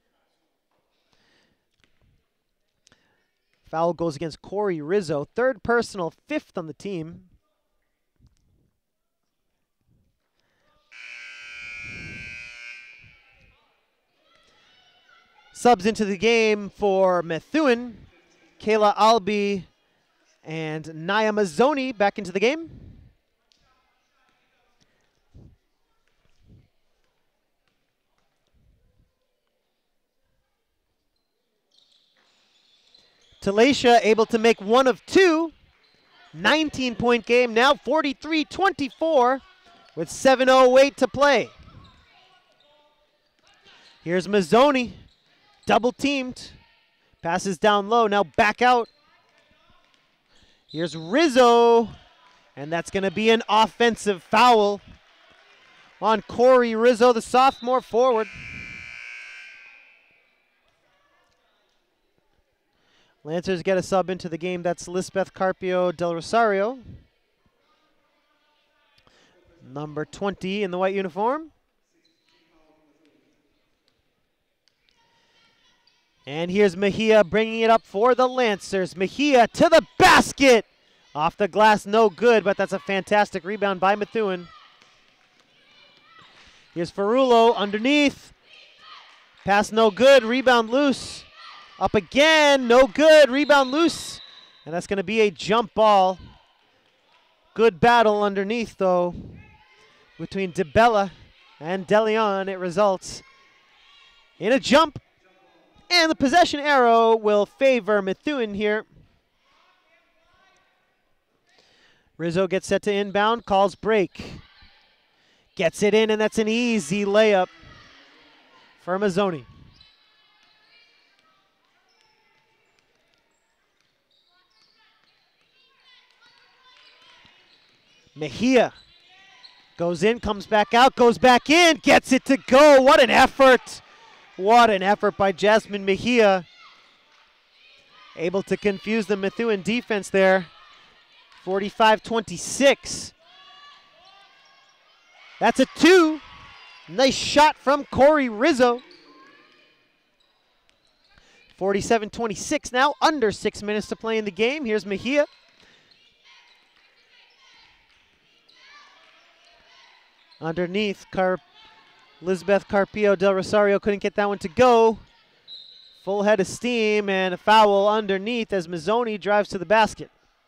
Foul goes against Corey Rizzo, 3rd personal, 5th on the team. Subs into the game for Methuen, Kayla Albi and Naya Mazzoni back into the game. Talacia able to make 1 of 2. 19-point game, now 43-24 with 7:08 to play. Here's Mazzoni, double teamed. Passes down low, now back out. Here's Rizzo, and that's going to be an offensive foul on Corey Rizzo, the sophomore forward. Lancers get a sub into the game. That's Lisbeth Carpio Del Rosario. Number 20 in the white uniform. And here's Mejia bringing it up for the Lancers. Mejia to the basket. Off the glass, no good, but that's a fantastic rebound by Methuen. Here's Ferrulo underneath. Pass no good, rebound loose. Up again, no good, rebound loose. And that's going to be a jump ball. Good battle underneath, though, between DeBella and DeLeon. It results in a jump. And the possession arrow will favor Methuen here. Rizzo gets set to inbound, calls break. Gets it in, and that's an easy layup for Mazzoni. Mejia goes in, comes back out, goes back in, gets it to go. What an effort. What an effort by Jasmine Mejia. Able to confuse the Methuen defense there. 45-26. That's a 2. Nice shot from Corey Rizzo. 47-26 now, under 6 minutes to play in the game. Here's Mejia. Underneath, Lisbeth Carpio Del Rosario couldn't get that one to go. Full head of steam and a foul underneath as Mazzoni drives to the basket.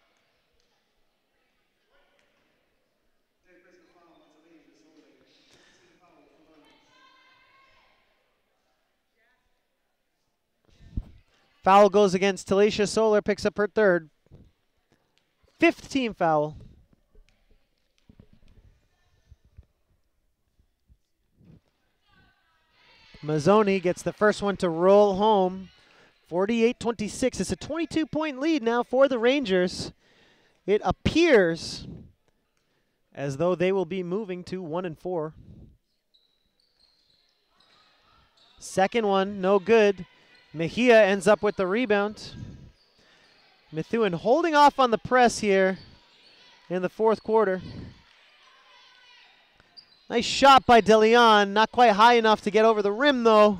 Foul goes against Talacia Solar, picks up her third. 5th team foul. Mazzoni gets the first one to roll home. 48-26. It's a 22-point lead now for the Rangers. It appears as though they will be moving to 1-4. Second one, no good. Mejia ends up with the rebound. Methuen holding off on the press here in the fourth quarter. Nice shot by DeLeon. Not quite high enough to get over the rim, though.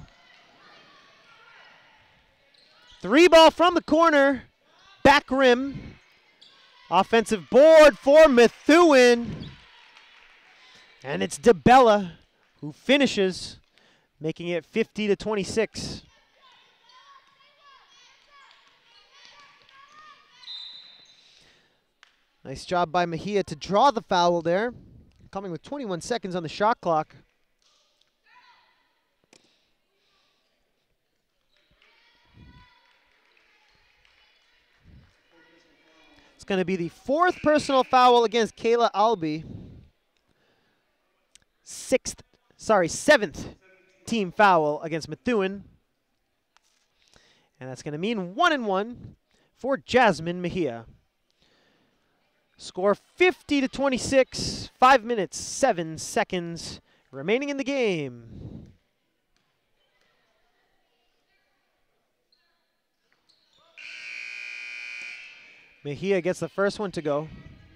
3 ball from the corner. Back rim. Offensive board for Methuen. And it's DeBella who finishes, making it 50-26. Nice job by Mejia to draw the foul there. Coming with 21 seconds on the shot clock. It's going to be the 4th personal foul against Kayla Albee. 7th team foul against Methuen. And that's going to mean 1-1 for Jasmine Mejia. Score 50-26, 5 minutes, 7 seconds remaining in the game. Mejia gets the first one to go.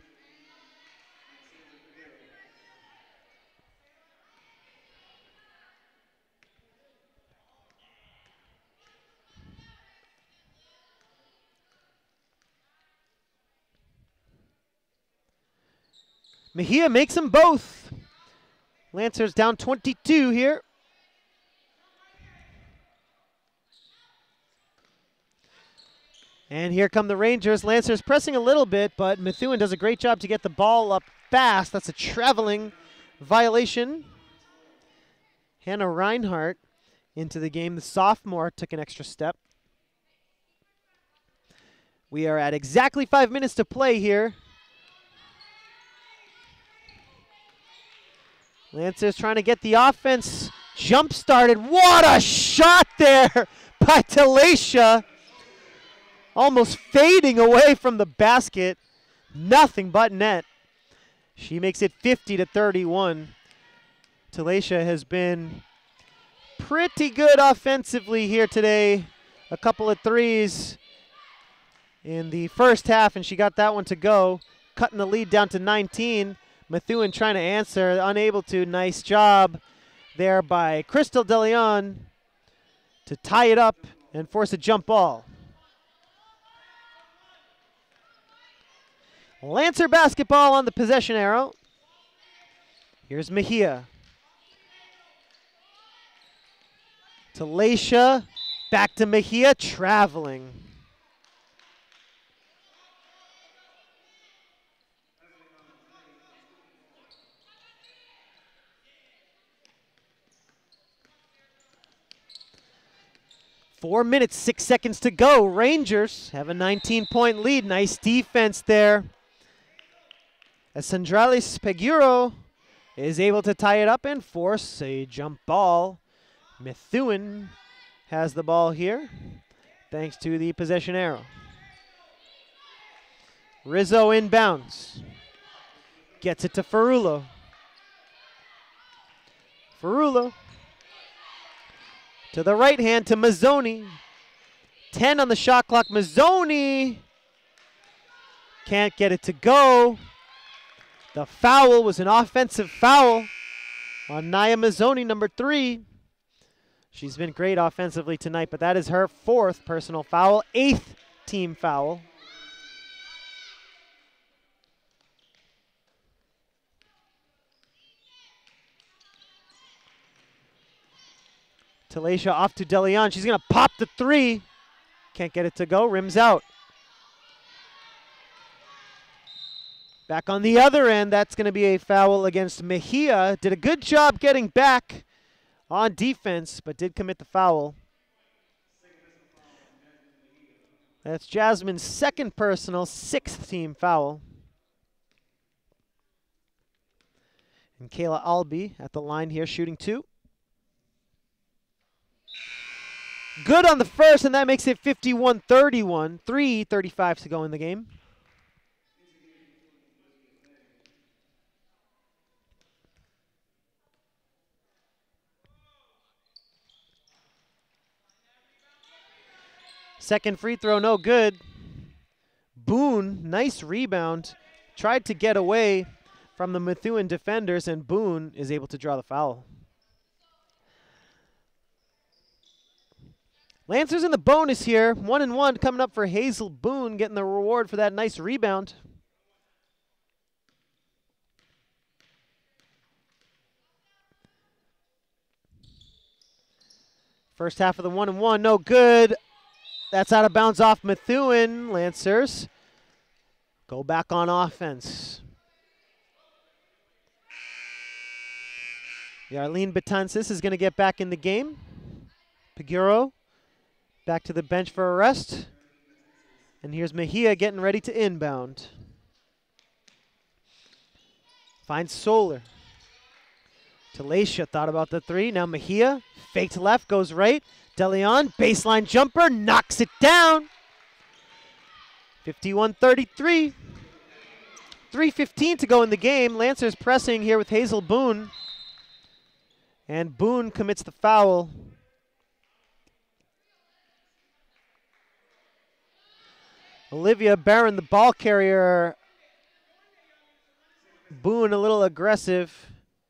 Mejia makes them both. Lancers down 22 here. And here come the Rangers. Lancers pressing a little bit, but Methuen does a great job to get the ball up fast. That's a traveling violation. Hannah Reinhardt into the game. The sophomore took an extra step. We are at exactly 5 minutes to play here. Lancers trying to get the offense jump-started. What a shot there by Talacia. Almost fading away from the basket. Nothing but net. She makes it 50-31. Talacia has been pretty good offensively here today. A couple of threes in the first half, and she got that one to go, cutting the lead down to 19. Methuen trying to answer, unable to. Nice job there by Crystal DeLeon to tie it up and force a jump ball. Lancer basketball on the possession arrow. Here's Mejia. Talacia, back to Mejia, traveling. Four minutes, 6 seconds to go. Rangers have a 19-point lead. Nice defense there, as Sandralis Peguro is able to tie it up and force a jump ball. Methuen has the ball here, thanks to the possession arrow. Rizzo inbounds. Gets it to Ferrulo. Ferrulo to the right hand to Mazzoni. 10 on the shot clock. Mazzoni can't get it to go. The foul was an offensive foul on Naya Mazzoni, number 3. She's been great offensively tonight, but that is her 4th personal foul, 8th team foul. Talacia off to DeLeon. She's going to pop the 3. Can't get it to go. Rims out. Back on the other end, that's going to be a foul against Mejia. Did a good job getting back on defense, but did commit the foul. That's Jasmine's 2nd personal, 6th team foul. And Kayla Albee at the line here, shooting 2. Good on the first, and that makes it 51-31. 3:35 to go in the game. Second free throw, no good. Boone, nice rebound. Tried to get away from the Methuen defenders, and Boone is able to draw the foul. Lancers in the bonus here. 1-1 coming up for Hazel Boone, getting the reward for that nice rebound. First half of the 1-1, no good. That's out of bounds off Methuen. Lancers go back on offense. Yarlene Betances is going to get back in the game. Peguro back to the bench for a rest. And here's Mejia getting ready to inbound. Finds Solar. Talacia thought about the 3. Now Mejia, faked left, goes right. DeLeon, baseline jumper, knocks it down. 51-33. 3:15 to go in the game. Lancers pressing here with Hazel Boone. And Boone commits the foul. Olivia Barron, the ball carrier. Boone a little aggressive.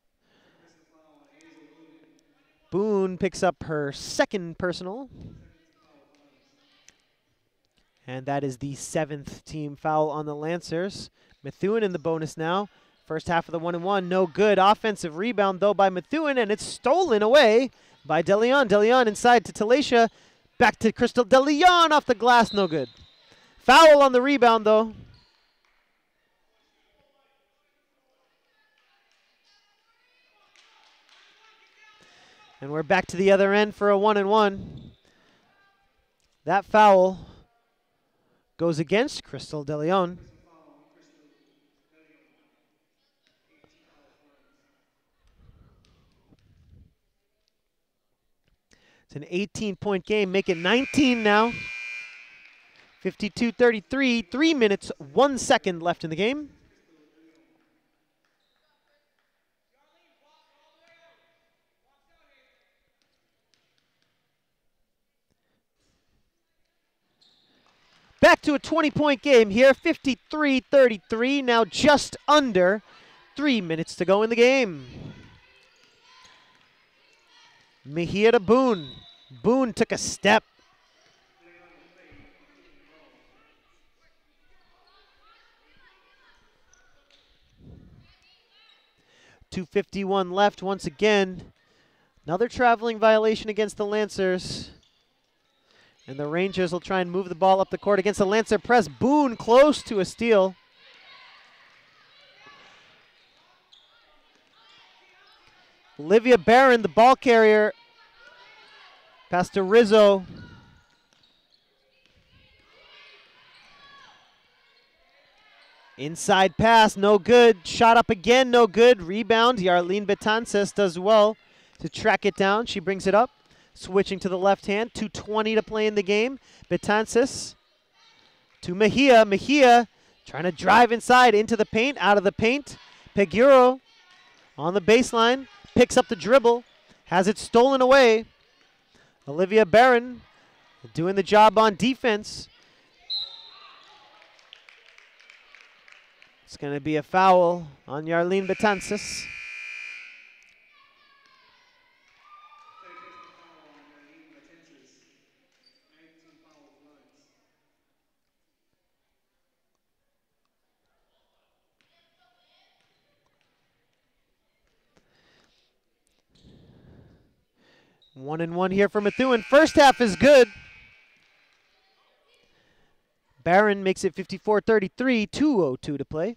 Boone picks up her 2nd personal. And that is the 7th team foul on the Lancers. Methuen in the bonus now. First half of the 1-1, no good. Offensive rebound, though, by Methuen, and it's stolen away by DeLeon. DeLeon inside to Talacia. Back to Crystal DeLeon off the glass, no good. Foul on the rebound, though. And we're back to the other end for a 1-1. That foul goes against Crystal DeLeon. It's an 18-point game. Make it 19 now. 52-33. 3 minutes, 1 second left in the game. Back to a 20-point game here, 53-33, now just under 3 minutes to go in the game. Mejia to Boone. Boone took a step. .251 left once again. Another traveling violation against the Lancers. And the Rangers will try and move the ball up the court against the Lancer press. Boone close to a steal. Olivia Barron, the ball carrier. Pass to Rizzo. Inside pass, no good. Shot up again, no good. Rebound, Yarlene Betances does well to track it down. She brings it up. Switching to the left hand, 2:20 to play in the game. Betances to Mejia. Mejia trying to drive inside into the paint, out of the paint. Peguero on the baseline, picks up the dribble, has it stolen away. Olivia Barron doing the job on defense. It's going to be a foul on Yarlene Betances. One and one here for Methuen. First half is good. Barron makes it 54-33, 2:02 to play.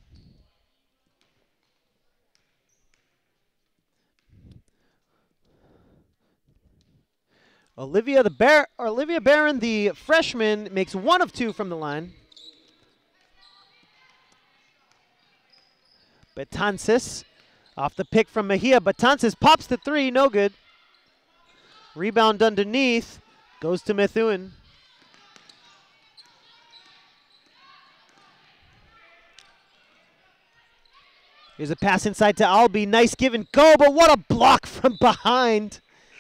Olivia Barron, the freshman, makes 1 of 2 from the line. Betances off the pick from Mejia. Betances pops the 3, no good. Rebound underneath, goes to Methuen. Here's a pass inside to Albee. Nice give and go, but what a block from behind.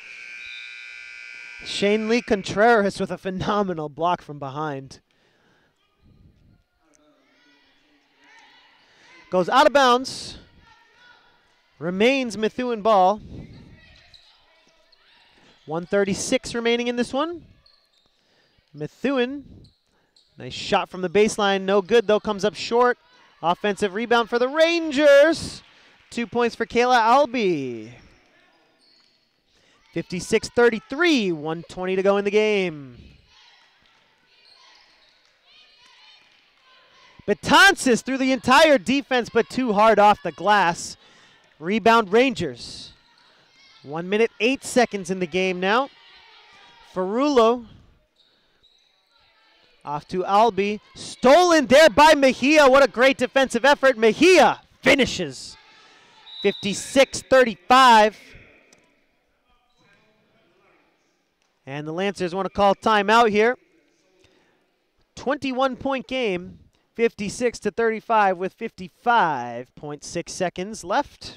Shane Lee Contreras with a phenomenal block from behind. Goes out of bounds. Remains Methuen ball. 1:36 remaining in this one. Methuen, nice shot from the baseline. No good though, comes up short. Offensive rebound for the Rangers. 2 points for Kayla Albee. 56-33, 1:20 to go in the game. Betances through the entire defense, but too hard off the glass. Rebound Rangers. 1 minute, 8 seconds in the game now. Ferrulo off to Albee. Stolen there by Mejia. What a great defensive effort. Mejia finishes. 56-35. And the Lancers want to call timeout here. 21-point game, 56-35 with 55.6 seconds left.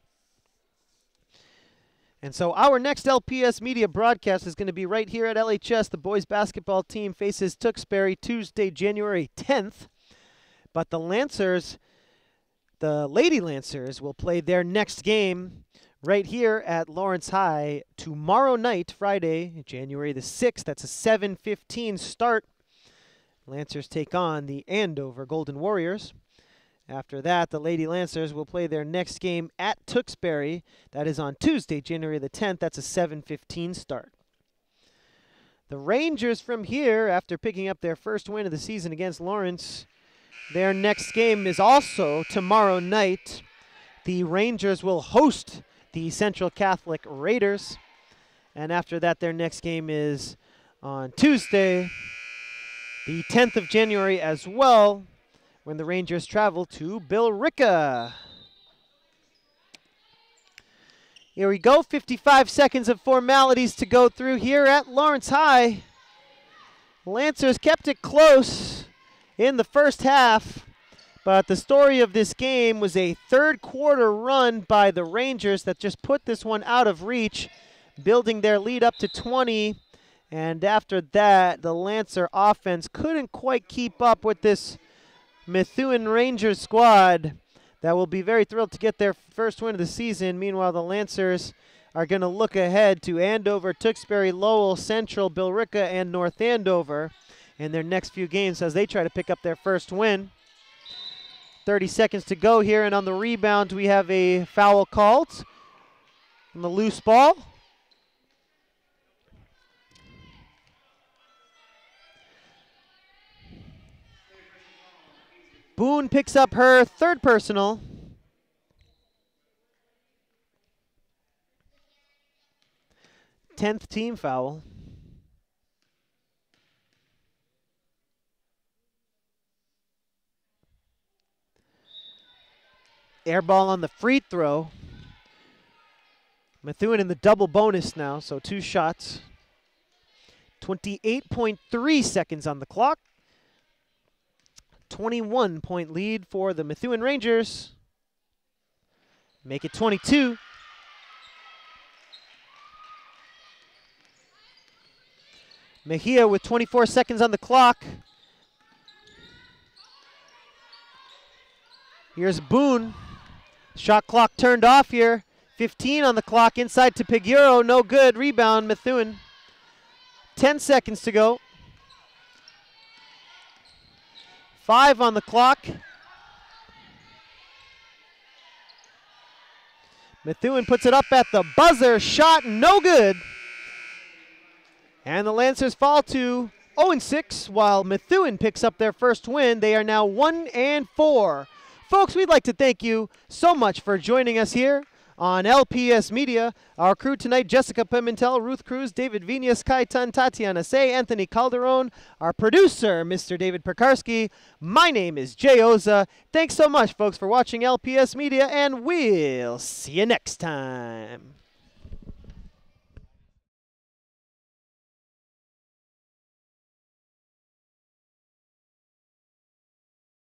And so our next LPS media broadcast is going to be right here at LHS. The boys basketball team faces Tewksbury Tuesday, January 10th. But the Lancers, the Lady Lancers, will play their next game right here at Lawrence High tomorrow night, Friday, January the 6th. That's a 7:15 start. Lancers take on the Andover Golden Warriors. After that, the Lady Lancers will play their next game at Tewksbury. That is on Tuesday, January the 10th. That's a 7:15 start. The Rangers from here, after picking up their first win of the season against Lawrence, their next game is also tomorrow night. The Rangers will host the Central Catholic Raiders. And after that, their next game is on Tuesday, the 10th of January as well, when the Rangers travel to Billerica. Here we go, 55 seconds of formalities to go through here at Lawrence High. Lancers kept it close in the first half, but the story of this game was a third quarter run by the Rangers that just put this one out of reach, building their lead up to 20 And after that, the Lancer offense couldn't quite keep up with this Methuen Rangers squad that will be very thrilled to get their first win of the season. Meanwhile, the Lancers are going to look ahead to Andover, Tewksbury, Lowell, Central, Billerica, and North Andover in their next few games as they try to pick up their first win. 30 seconds to go here, and on the rebound, we have a foul called on the loose ball. Boone picks up her third personal. Tenth team foul. Air ball on the free throw. Methuen in the double bonus now, so 2 shots. 28.3 seconds on the clock. 21-point lead for the Methuen Rangers. Make it 22. Mejia with 24 seconds on the clock. Here's Boone. Shot clock turned off here. 15 on the clock, inside to Piguero, no good. Rebound, Methuen. 10 seconds to go. 5 on the clock. Methuen puts it up at the buzzer. Shot no good. And the Lancers fall to 0-6 while Methuen picks up their first win. They are now 1-4. Folks, we'd like to thank you so much for joining us here on LPS Media. Our crew tonight, Jessica Pimentel, Ruth Cruz, David Vinas, Kaitan, Tatiana Say, Anthony Calderon, our producer, Mr. David Pekarski. My name is Jay Oza. Thanks so much, folks, for watching LPS Media, and we'll see you next time.